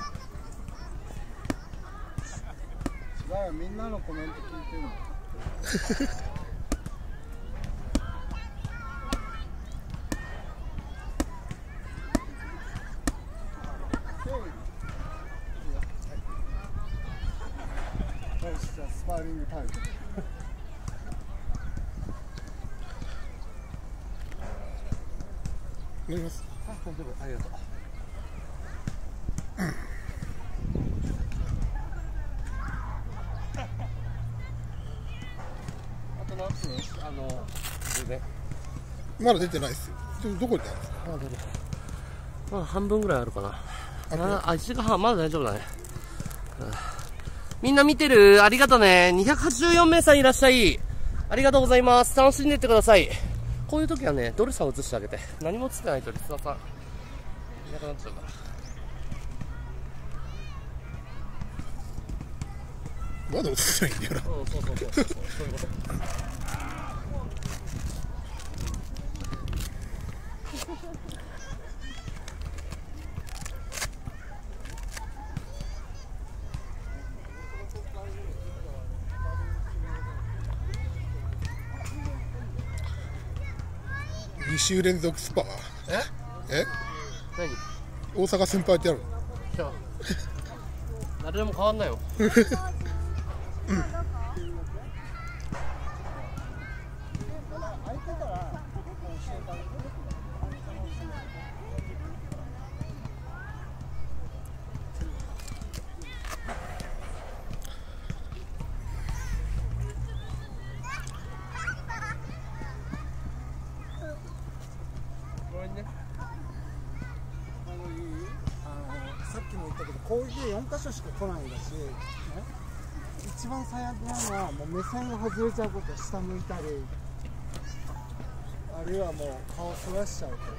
違うよ、みんなのコメント聞いてるの。よし、じゃあスパーリングタイム。 乗ります。 あ、大丈夫、ありがとう。あと何分？全然。 まだ出てないですよ。どこ行ったんですか。 まあ半分ぐらいあるかな。1時間半、まだ大丈夫だね。みんな見てる？ありがとうね。284名さんいらっしゃい。ありがとうございます。楽しんでいってください。こういう時はね、ドルさんを映してあげて。何も映ってないとリスナーさんいなくなっちゃうから。 まだ映ってないんだよな。 そういうこと 2週連続スパ。え何？ 大阪先輩ってやるじゃあ誰でも変わんないよ。 さっきも言ったけど攻撃で4箇所しか来ないんだし、ね、一番最悪なのはもう目線が外れちゃうこと、下向いたりあるいはもう顔そらしちゃうと。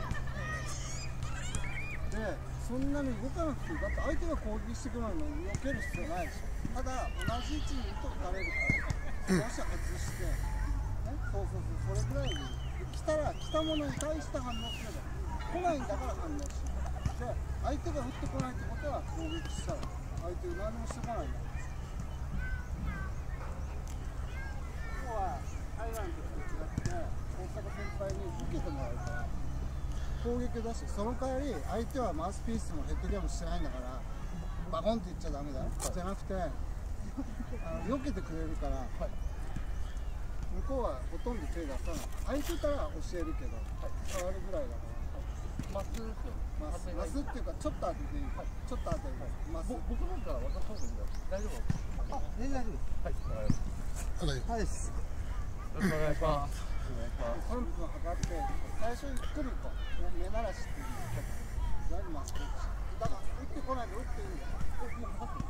でそんなに動かなくていい。だって相手が攻撃してくるのに避ける必要ないでしょ。ただ同じ位置にいると打たれるから少し外して、ね、そうそれぐらいに来たら来たものに対して反応すれば、来ないんだから反応しない。で相手が打ってこないってことは攻撃したら相手何もしてこないんだ。今日はタイランドと違って大阪先輩に受けてもらうから攻撃を出して、その代わり相手はマウスピースもヘッドギアもしてないんだからバコンっていっちゃダメだよ、じゃなくて避けてくれるから、向こうはほとんど手出さない。空いてたら教えるけど、変わるぐらいだから。 まっすぐですよ。 マスっていうかちょっと当てていい、ちょっと当てる、 僕なんか渡った方がいいんだ。大丈夫？ あ、全然大丈夫です。 はい、わかりました。 はいです。 よろしくお願いします。 3分測って最初ゆっくりこう目慣らしっていうのをやります。だから打ってこないで打っていいんだよ。もう測って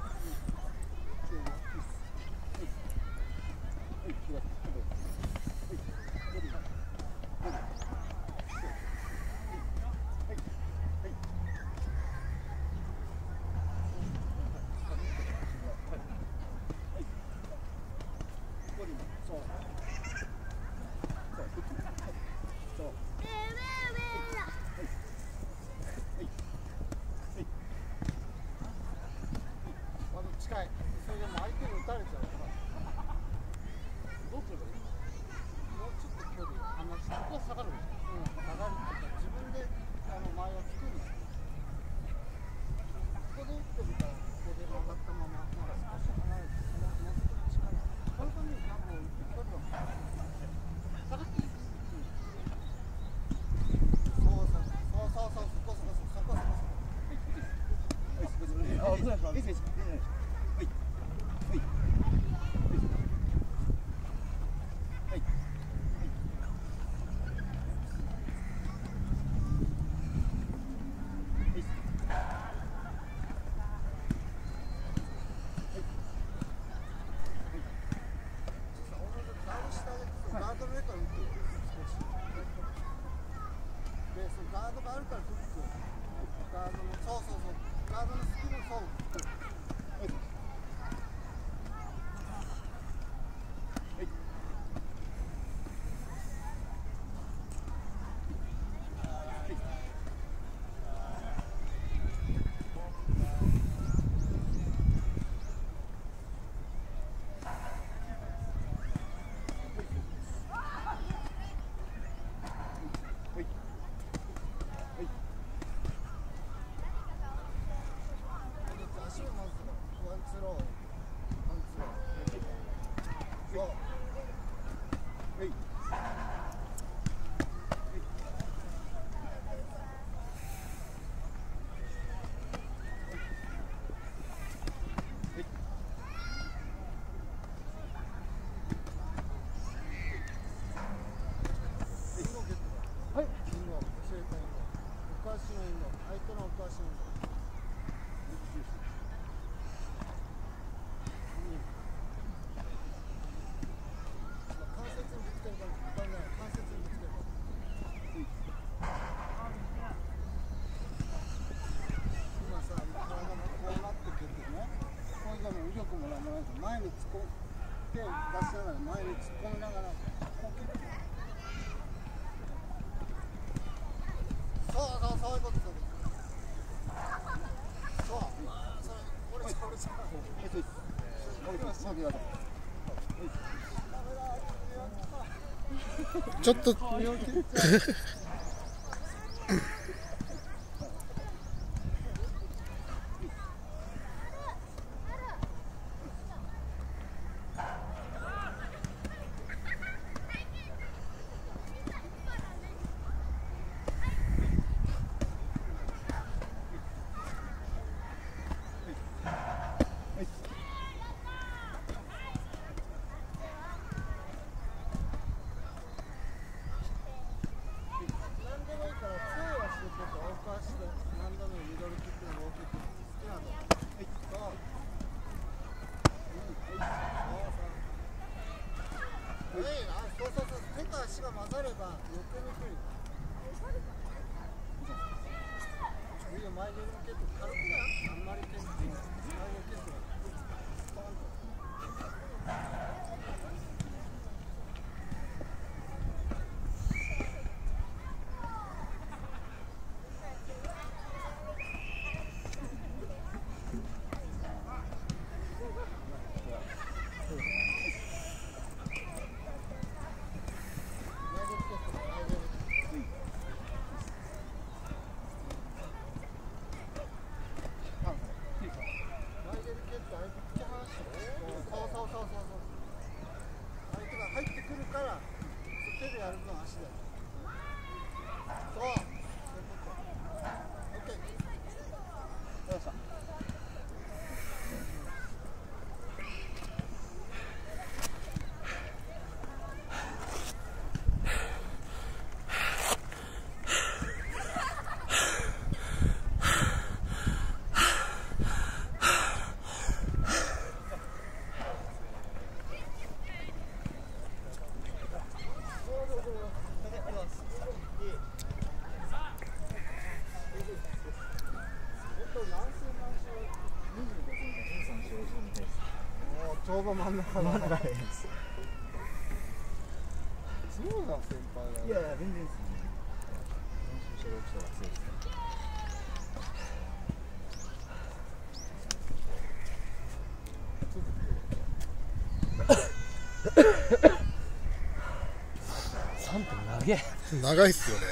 近い。それでも相手に打たれちゃうからどうすればいい？もうちょっと距離を離して、ここは下がるんですよ。下がるっていうか自分で前を作る。ここで打ってるからここで曲がったまま、少し離れてもう少し近い。このために多分距離を下がっていい。ガードがあるからフック。ガードのガードのスキルをろパンツをそうはいはい、インゴ、教えたインゴ、お返しのインゴ、相手のお返しのインゴ。関節にぶつけるから、関節にぶつけるから。今さ、体がこうなってくってね、こういうのも威力もらわないと前に突っ込ん手を出しながら前に突っ込みながらこう蹴って。そういうことそう。そう。これ。 ちょっと手と足が混ざれば余計にくい。いいよ、前蹴りの蹴って軽くだよ。あんまり蹴って前蹴り蹴ってポンと。入ってくるから手でやるのは足だよ。そう。そういうこと。オッケー。よいしょ。ちょうど真ん中だ。そうだ、先輩が。いやいや、全然ですね。練習してる人が強い 3分長え。 長いっすよね。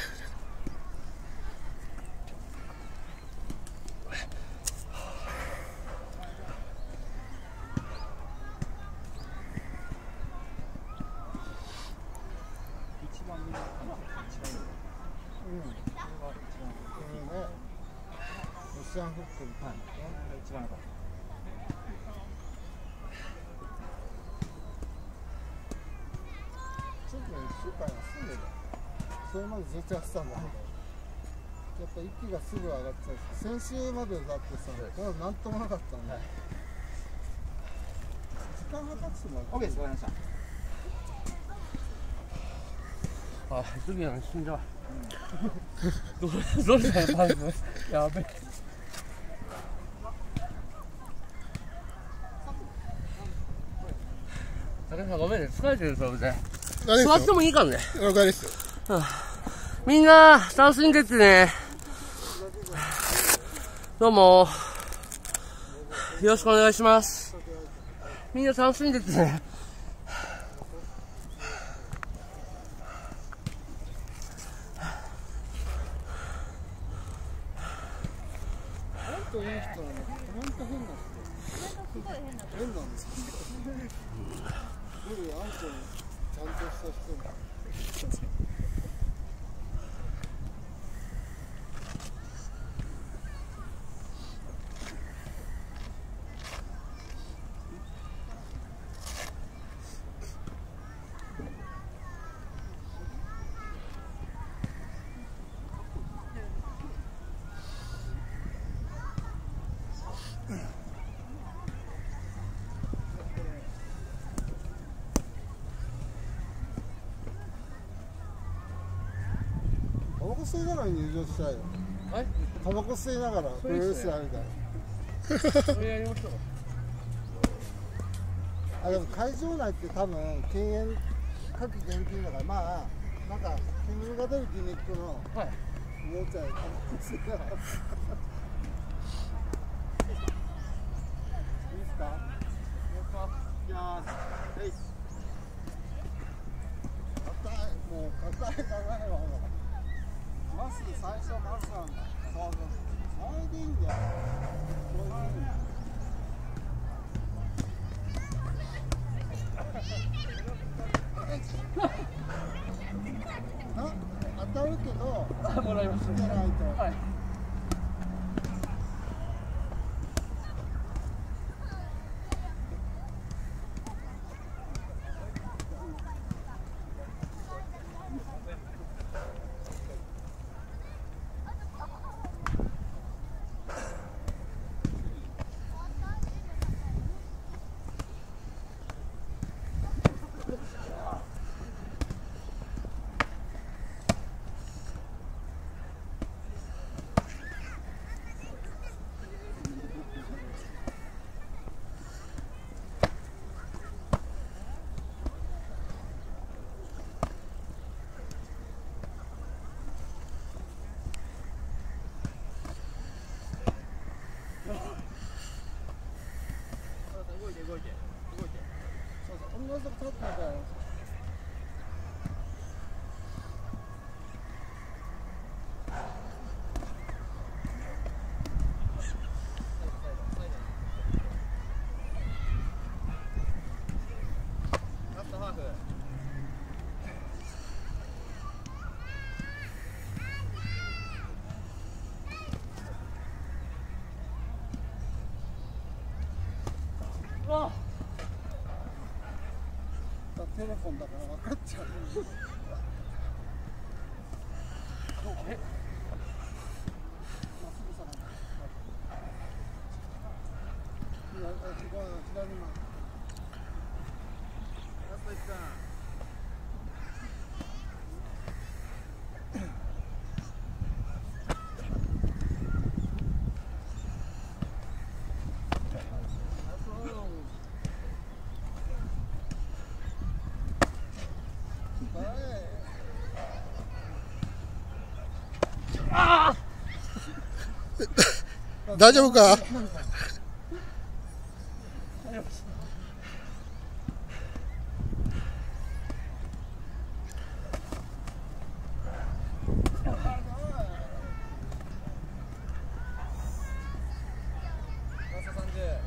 ロシアンフックみたいな。一番良かった。ちょっと1週間休んでる。それまでずっとやってたんだけど、やっぱ息がすぐ上がっちゃうし、先週までだってさ、なんともなかったんだ。時間計ってもらって。 OK です、わかりました。 あ、次は死んだ。どれだよ、パンツ。やべえ。竹さんごめんね、疲れてるぞ、腕。座ってもいいかね。 了解ですよ。 みんな、楽しんでってね。どうも。よろしくお願いします。みんな楽しんでってね。 本当いい人なの。本当変な人。 変なんですよ。無理あんこにちゃんとした人が。タバコ吸いながら入場したいよ。 はい。 タバコ吸いながらプロレスやるみたいな。 それやりましょう。 あ、でも会場内って多分禁煙各厳禁だから、まあなんか煙が出るギミックのはい。 おもちゃでタバコ吸いながら。いいですか？いきます。はい。硬い、もう硬い考えはほら。マス最初マスなんだ。そうそう。それでいいんだよ。そういう意味。当たるけど、 もらいます。 じゃないと。 はい。 そうそう、同じとこ立ってみたいな。 ラストハーフ。 テレフォンだから分かっちゃう。 え、 まっすぐ下がる。いや、左前。ラスト1回。大丈夫か？ ラスト30。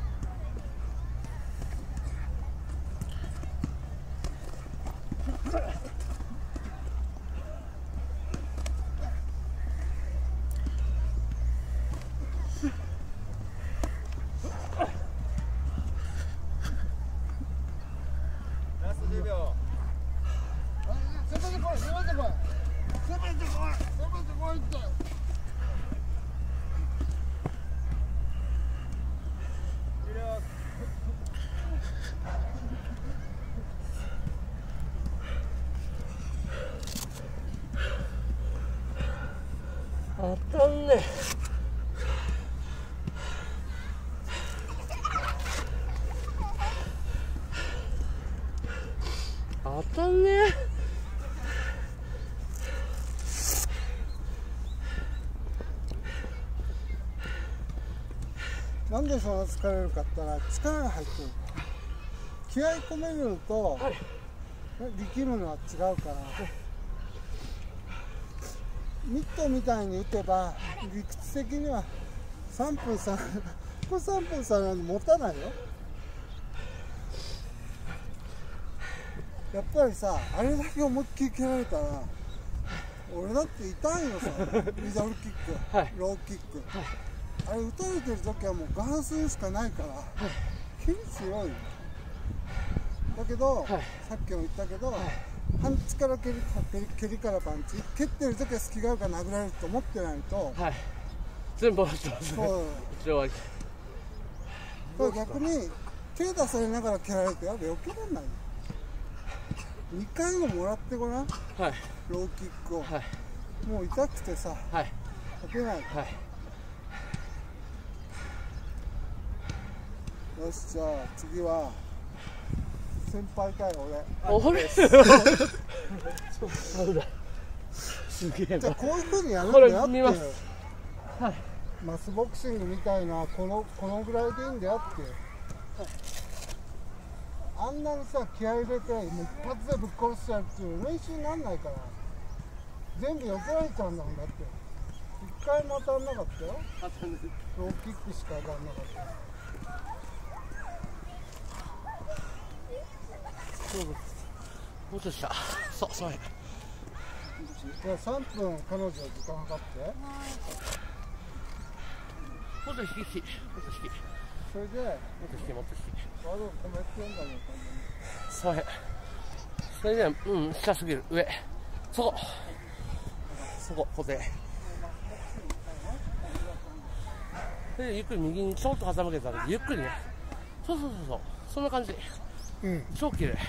ラスト10秒。 攻めてこい、攻めてこい。攻めてこい、攻めてこいって。 終了。 当たんね。当たんね。 なんでそんな疲れるかって言ったら力が入ってる。気合い込めるのと力むのは違うから。ミットみたいに打てば理屈的には3分3これ3分3なんで持たないよ。 やっぱりさ、あれだけ思いっきり蹴られたら俺だって痛いのさ。ミドルキック、 はいローキック、あれ打たれてる時はもう我慢するしかないから、蹴り強いだけど、さっきも言ったけど、パンチから蹴りからパンチ、蹴ってる時は隙があるから殴られると思ってないと、 はい、全部落ちてますね。 そう一応はだから逆に手出されながら蹴られてやっぱ避けられない。2回ももらってごらん、 はいローキックを、 はいもう痛くてさ、 はい避けない。 はい。 よし、じゃあ次は先輩かよ俺そうだ、すげえ俺。じゃあな。 こういうふうにやるんだよってこれ見ます。はいマスボクシングみたいなこのぐらいでいいんだよって、あんなにさ気合い入れてもう一発でぶっ殺しちゃうっていう練習になんないから、全部避けられちゃうんだもん。だって一回も当たんなかったよ。ローキックしか当たんなかった。 もうちょっとした。そう、そうや。 じゃあ3分彼女は時間かかって、 もっと引き、もっと引き。 それでもっと引き、もっと引き。 ワードを止めてんだもん。 そうや。それで、下すぎる。上。そこ。そこ、固定。で、ゆっくり右にちょっと傾けたら、ゆっくりね。そう。そんな感じ。超綺麗。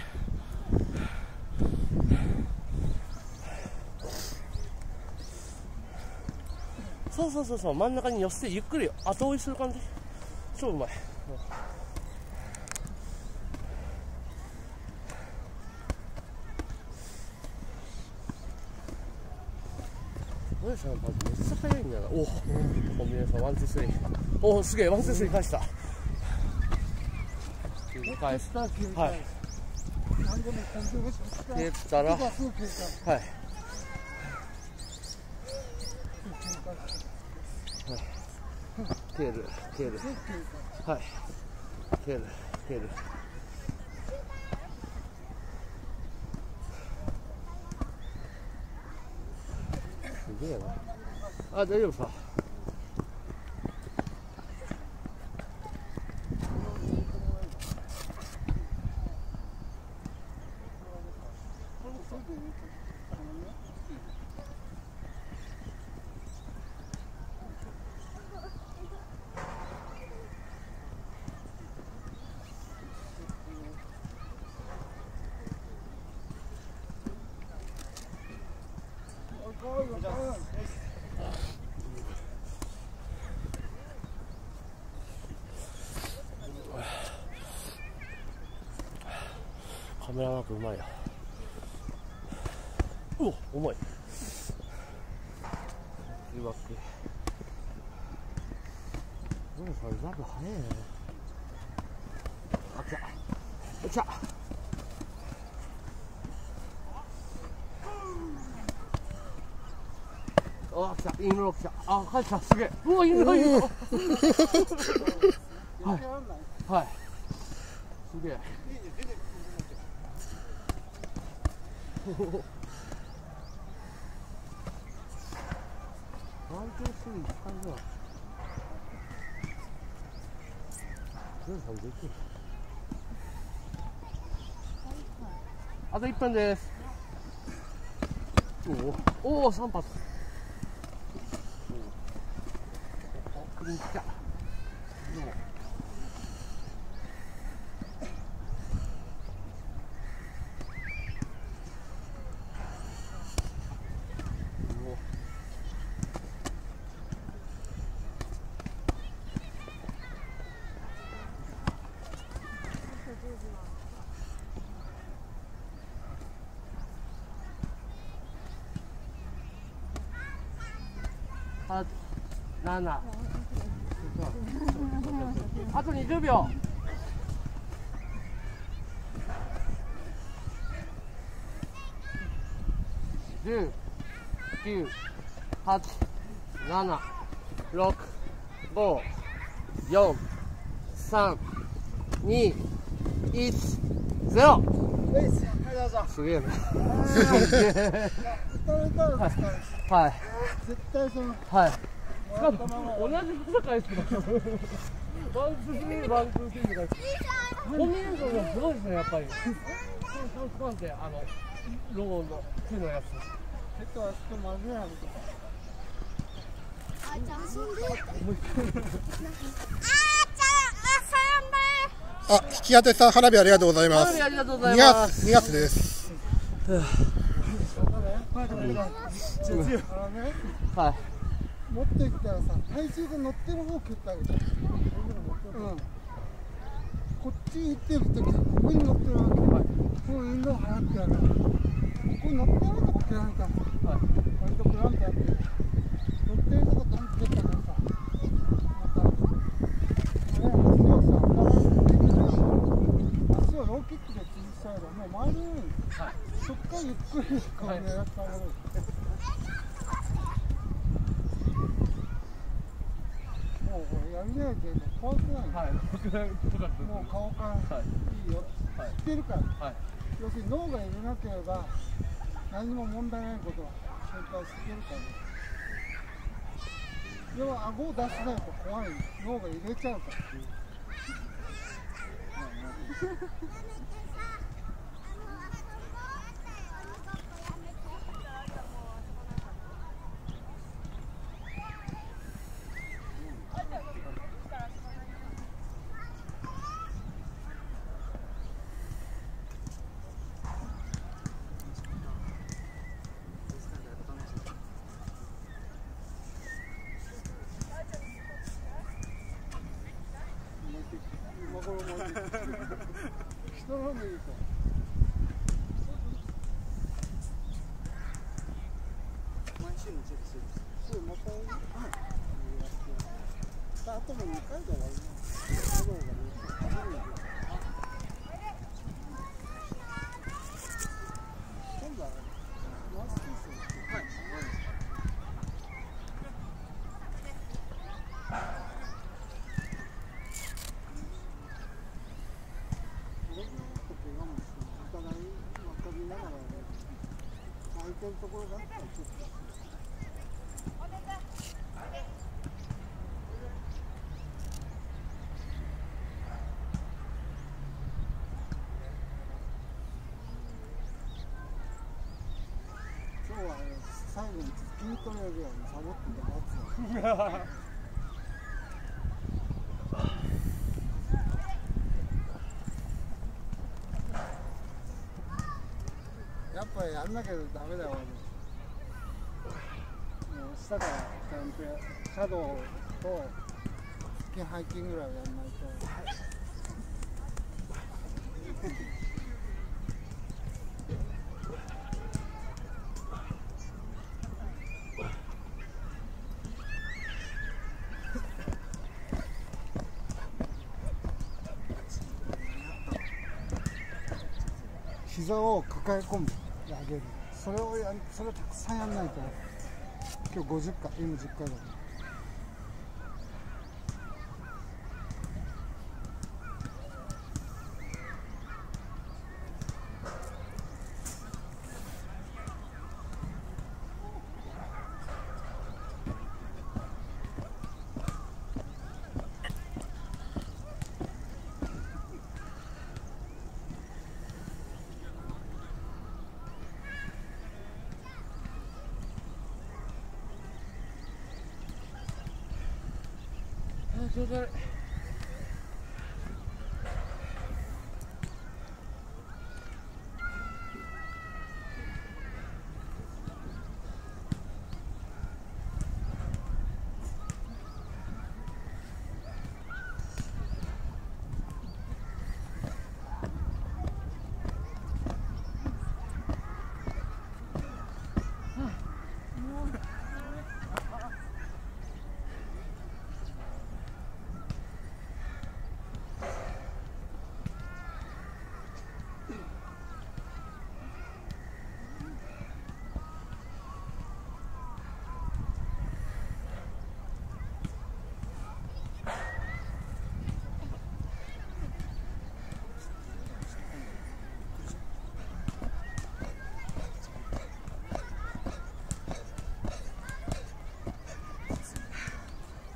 そう、真ん中に寄せてゆっくり後追いする感じ。超うまい。お姉さんのパンチめっちゃ速いんだよな。おお、コンビネーションワンツースリー。おお、すげえ、ワンツースリー返した。返す。はい。蹴ったら、はい。蹴る。はい。蹴る。すげえな。あ、大丈夫さ。カメラワークうまいよ。うお、重い。いいわけ。ゾウさんザブ早いね。あ、来た。来た。あ、来た。インロー来た。あ、返した。すげえ。うわ、インロー。はい。すげえ。ワンツースリー使うな。ゾウさんできる。あと1分です。おお、3発。来た。8、7、あと20秒。10、9、8、7、6、5、4、3、2、1、0。 すげえな。 はい。 絶対そのはい。 しかも同じ戦いですけど、ワンツースリー、ワンツースリーがコンビネーションがすごいですね、やっぱり。シャンスパンってロゴの手のやつ。 手と足と交わるとか。 あ、引き当てさん花火ありがとうございます。 ありがとうございます。 2月です。 はい。 持ってきたらさ、体重が乗ってる方蹴ってあげて。うん。こっち行ってる時はここに乗ってるわけ。この運動払ってやる。ここに乗ってるとこ蹴られたら。割とクランプやってる。乗ってるとこドンって蹴ったからさ。また、足をさ、足をローキックで潰しちゃえば、もう回るように。そっからゆっくりこう狙ってあげる。もうこれやりないけど怖くない。 はい。 もう顔からいいよ。知ってるから。要するに脳が入れなければ何も問題ないことは心配してるから。要は顎を出さないと怖い。脳が入れちゃうから。人の方がいいと。毎週のチェックするんです。そう、また、あとも2回で終わります。そうだね。今度はマウスピースを。はい。お互い分かりながらね、空いてるところがあったらちょっと。今日は最後に筋トレぐらいにサボってたやつ。やっぱりやんなきゃダメだよ。もう下からちゃんとシャドウと腹筋背筋ぐらいやんないと。膝を抱え込むで上げる。それをたくさんやんないと。今日50回、今10回だから。 気持ち悪い。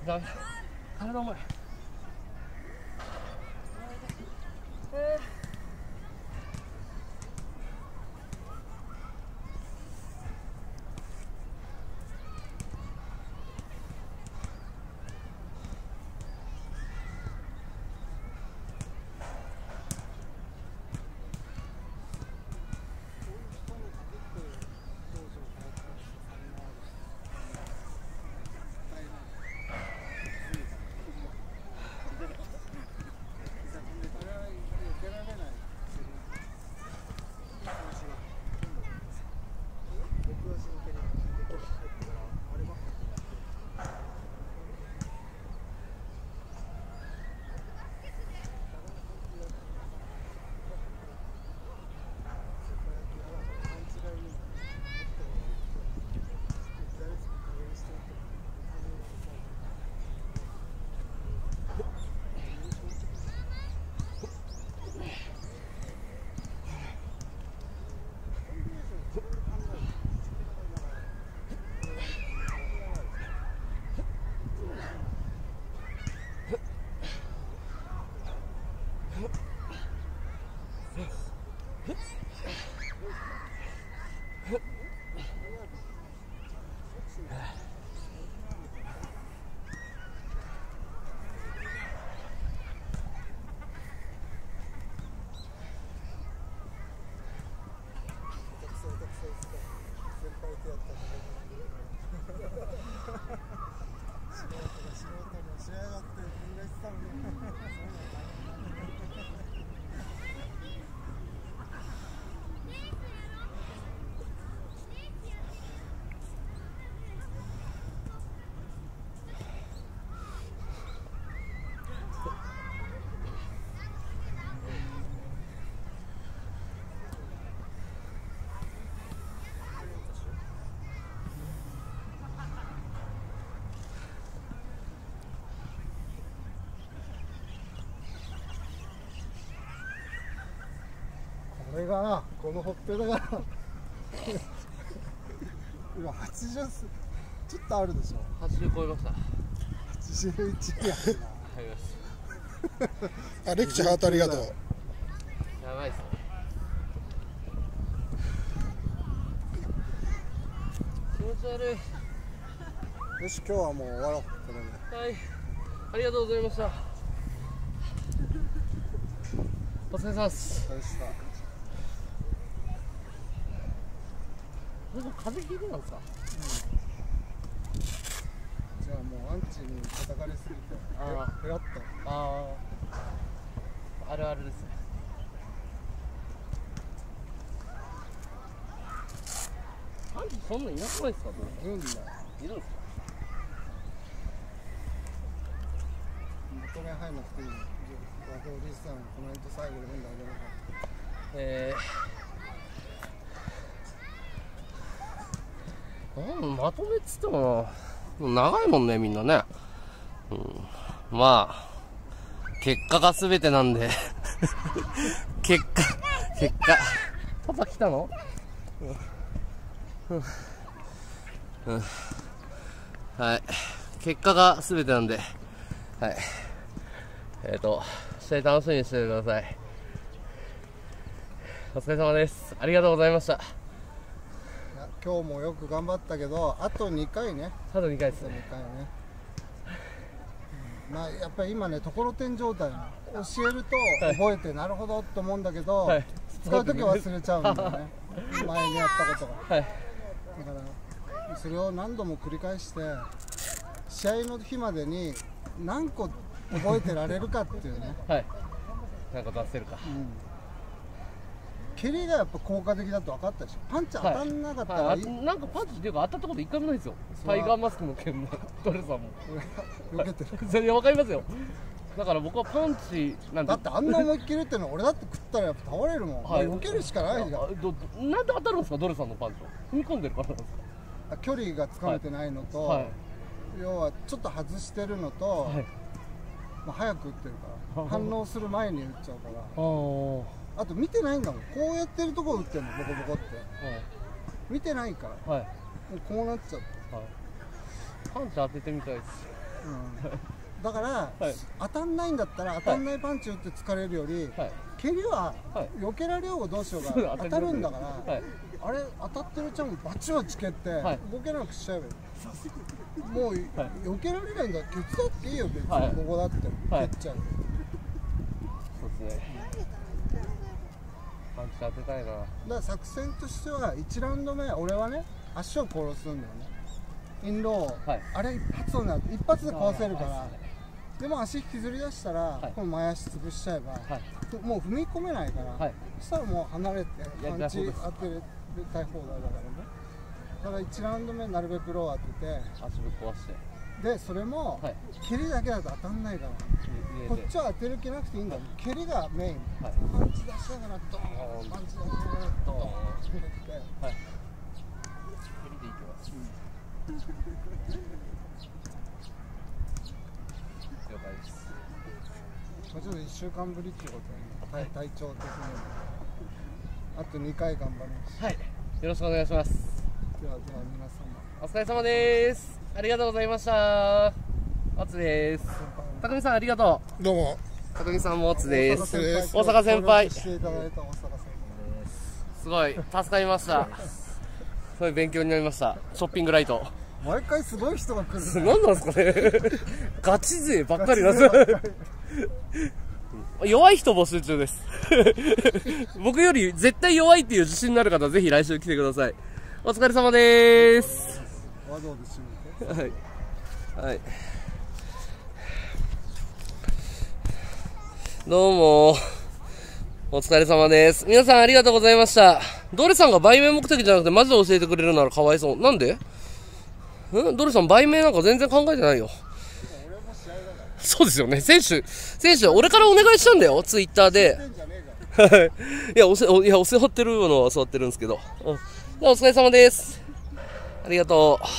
ダメ。体重い。 これがな、このほっぺたが今80ちょっとあるでしょ。 80超えました。 81やんな。 あ、レクチャーハートありがとう。 やばいっすね。気持ち悪い。 よし、今日はもう終わろう。これで。 はい、ありがとうございました。お疲れ様です。 そうでした。 風邪ひいてたんですか？ じゃあもうアンチに叩かれすぎてペラッと。 あるあるですね。アンチそんないなくないですか？ いるんだよ。 いるんですか？ 求め入んなくていい。おじさんコメント最後で読んであげるから。 まとめっつっても長いもんね、みんなね。まあ結果が全てなんで結果パパ来たの？はい、結果が全てなんで、はい、試合楽しみにしててください。お疲れ様です。ありがとうございました。 今日もよく頑張ったけど、あと2回ね。 あと2回ですね。 2回ね。まあやっぱり今ね、ところてん状態、教えると覚えて、なるほどと思うんだけど、使うとき忘れちゃうんだよね。前にやったことが。だからそれを何度も繰り返して、試合の日までに何個覚えてられるかっていうね。 何個出せるか。 蹴りがやっぱ効果的だと分かったでしょ。パンチ当たんなかったらいい、 なんかパンチっていうか当たったこと一回もないですよ。タイガーマスクの剣のドレさんも避けてる。 それ分かりますよ。だから僕はパンチなんて、 だってあんな思いっきりってのは俺だって食ったらやっぱ倒れるもん。避けるしかないじゃん。 なんで当たるんですか、ドレさんのパンチを。踏み込んでるからなんですか？ 距離がつかめてないのと、要はちょっと外してるのと、まあ早く打ってるから反応する前に打っちゃうから。あと見てないんだもん。こうやってるところ打ってんの、ボコボコって。見てないから、もうこうなっちゃって。 パンチ当ててみたいです。 だから、 はい当たんないんだったら当たんないパンチ打って疲れるより、 はい蹴りは、 はい避けられようがどうしようそうが当たるんだから、 はいあれ当たってるちゃんもバチバチ蹴って、 はい動けなくしちゃえばいい。もう、避けられないんだったら手伝っていいよ別に、 はいここだって蹴はいっちゃう、 そうですね。パンチ当てたいな。 だから作戦としては1ラウンド目俺はね足を殺すんだよね、インロー、 はい、 あれ一発で壊せるから、 はい、 でも足引きずり出したら、 はい、 この前足潰しちゃえば、 はい、 もう踏み込めないから、 はい、 そしたらもう離れてパンチ当てたい放題だからね。だから1ラウンド目なるべくロー当てて足ぶっ壊して、 でそれも、はい、蹴りだけだと当たんないから、こっちは当てる気なくていいんだよ、蹴りがメイン、はい、パンチ出しながらドーン、パンチ出しながらドーン決めて、はい、蹴りでいきます、了解です。ちょっと1週間ぶりっていうことで、ね、体調的にあと2回頑張ります。 はい、よろしくお願いします。 では皆様お疲れ様です。ありがとうございました。おつです。高見さんありがとう。 どうも。 高見さんもおつです。大阪先輩。 していただいた大阪先輩です。 すごい助かりました。すごい勉強になりました。ショッピングライト。 毎回すごい人が来る。 何なんですかね。ガチ勢ばっかりなんです。弱い人募集中です。僕より絶対弱いっていう自信のある方、ぜひ来週来てください。お疲れ様です。はい。はい。どうも。お疲れ様です。皆さんありがとうございました。ドレさんが売名目的じゃなくてマジで教えてくれるならかわいそう。なんで？ドレさん売名なんか全然考えてないよ。そうですよね。選手、俺からお願いしたんだよ、ツイッターで。いや、お世話ってるのは教わってるんですけど。うん。じゃあお疲れ様です。ありがとう。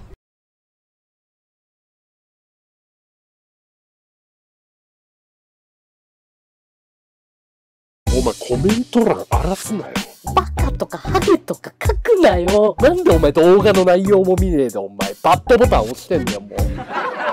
お前コメント欄荒らすなよ。 バカとかハゲとか書くなよ。 なんでお前動画の内容も見ねえでお前バッドボタン押してんだよもう。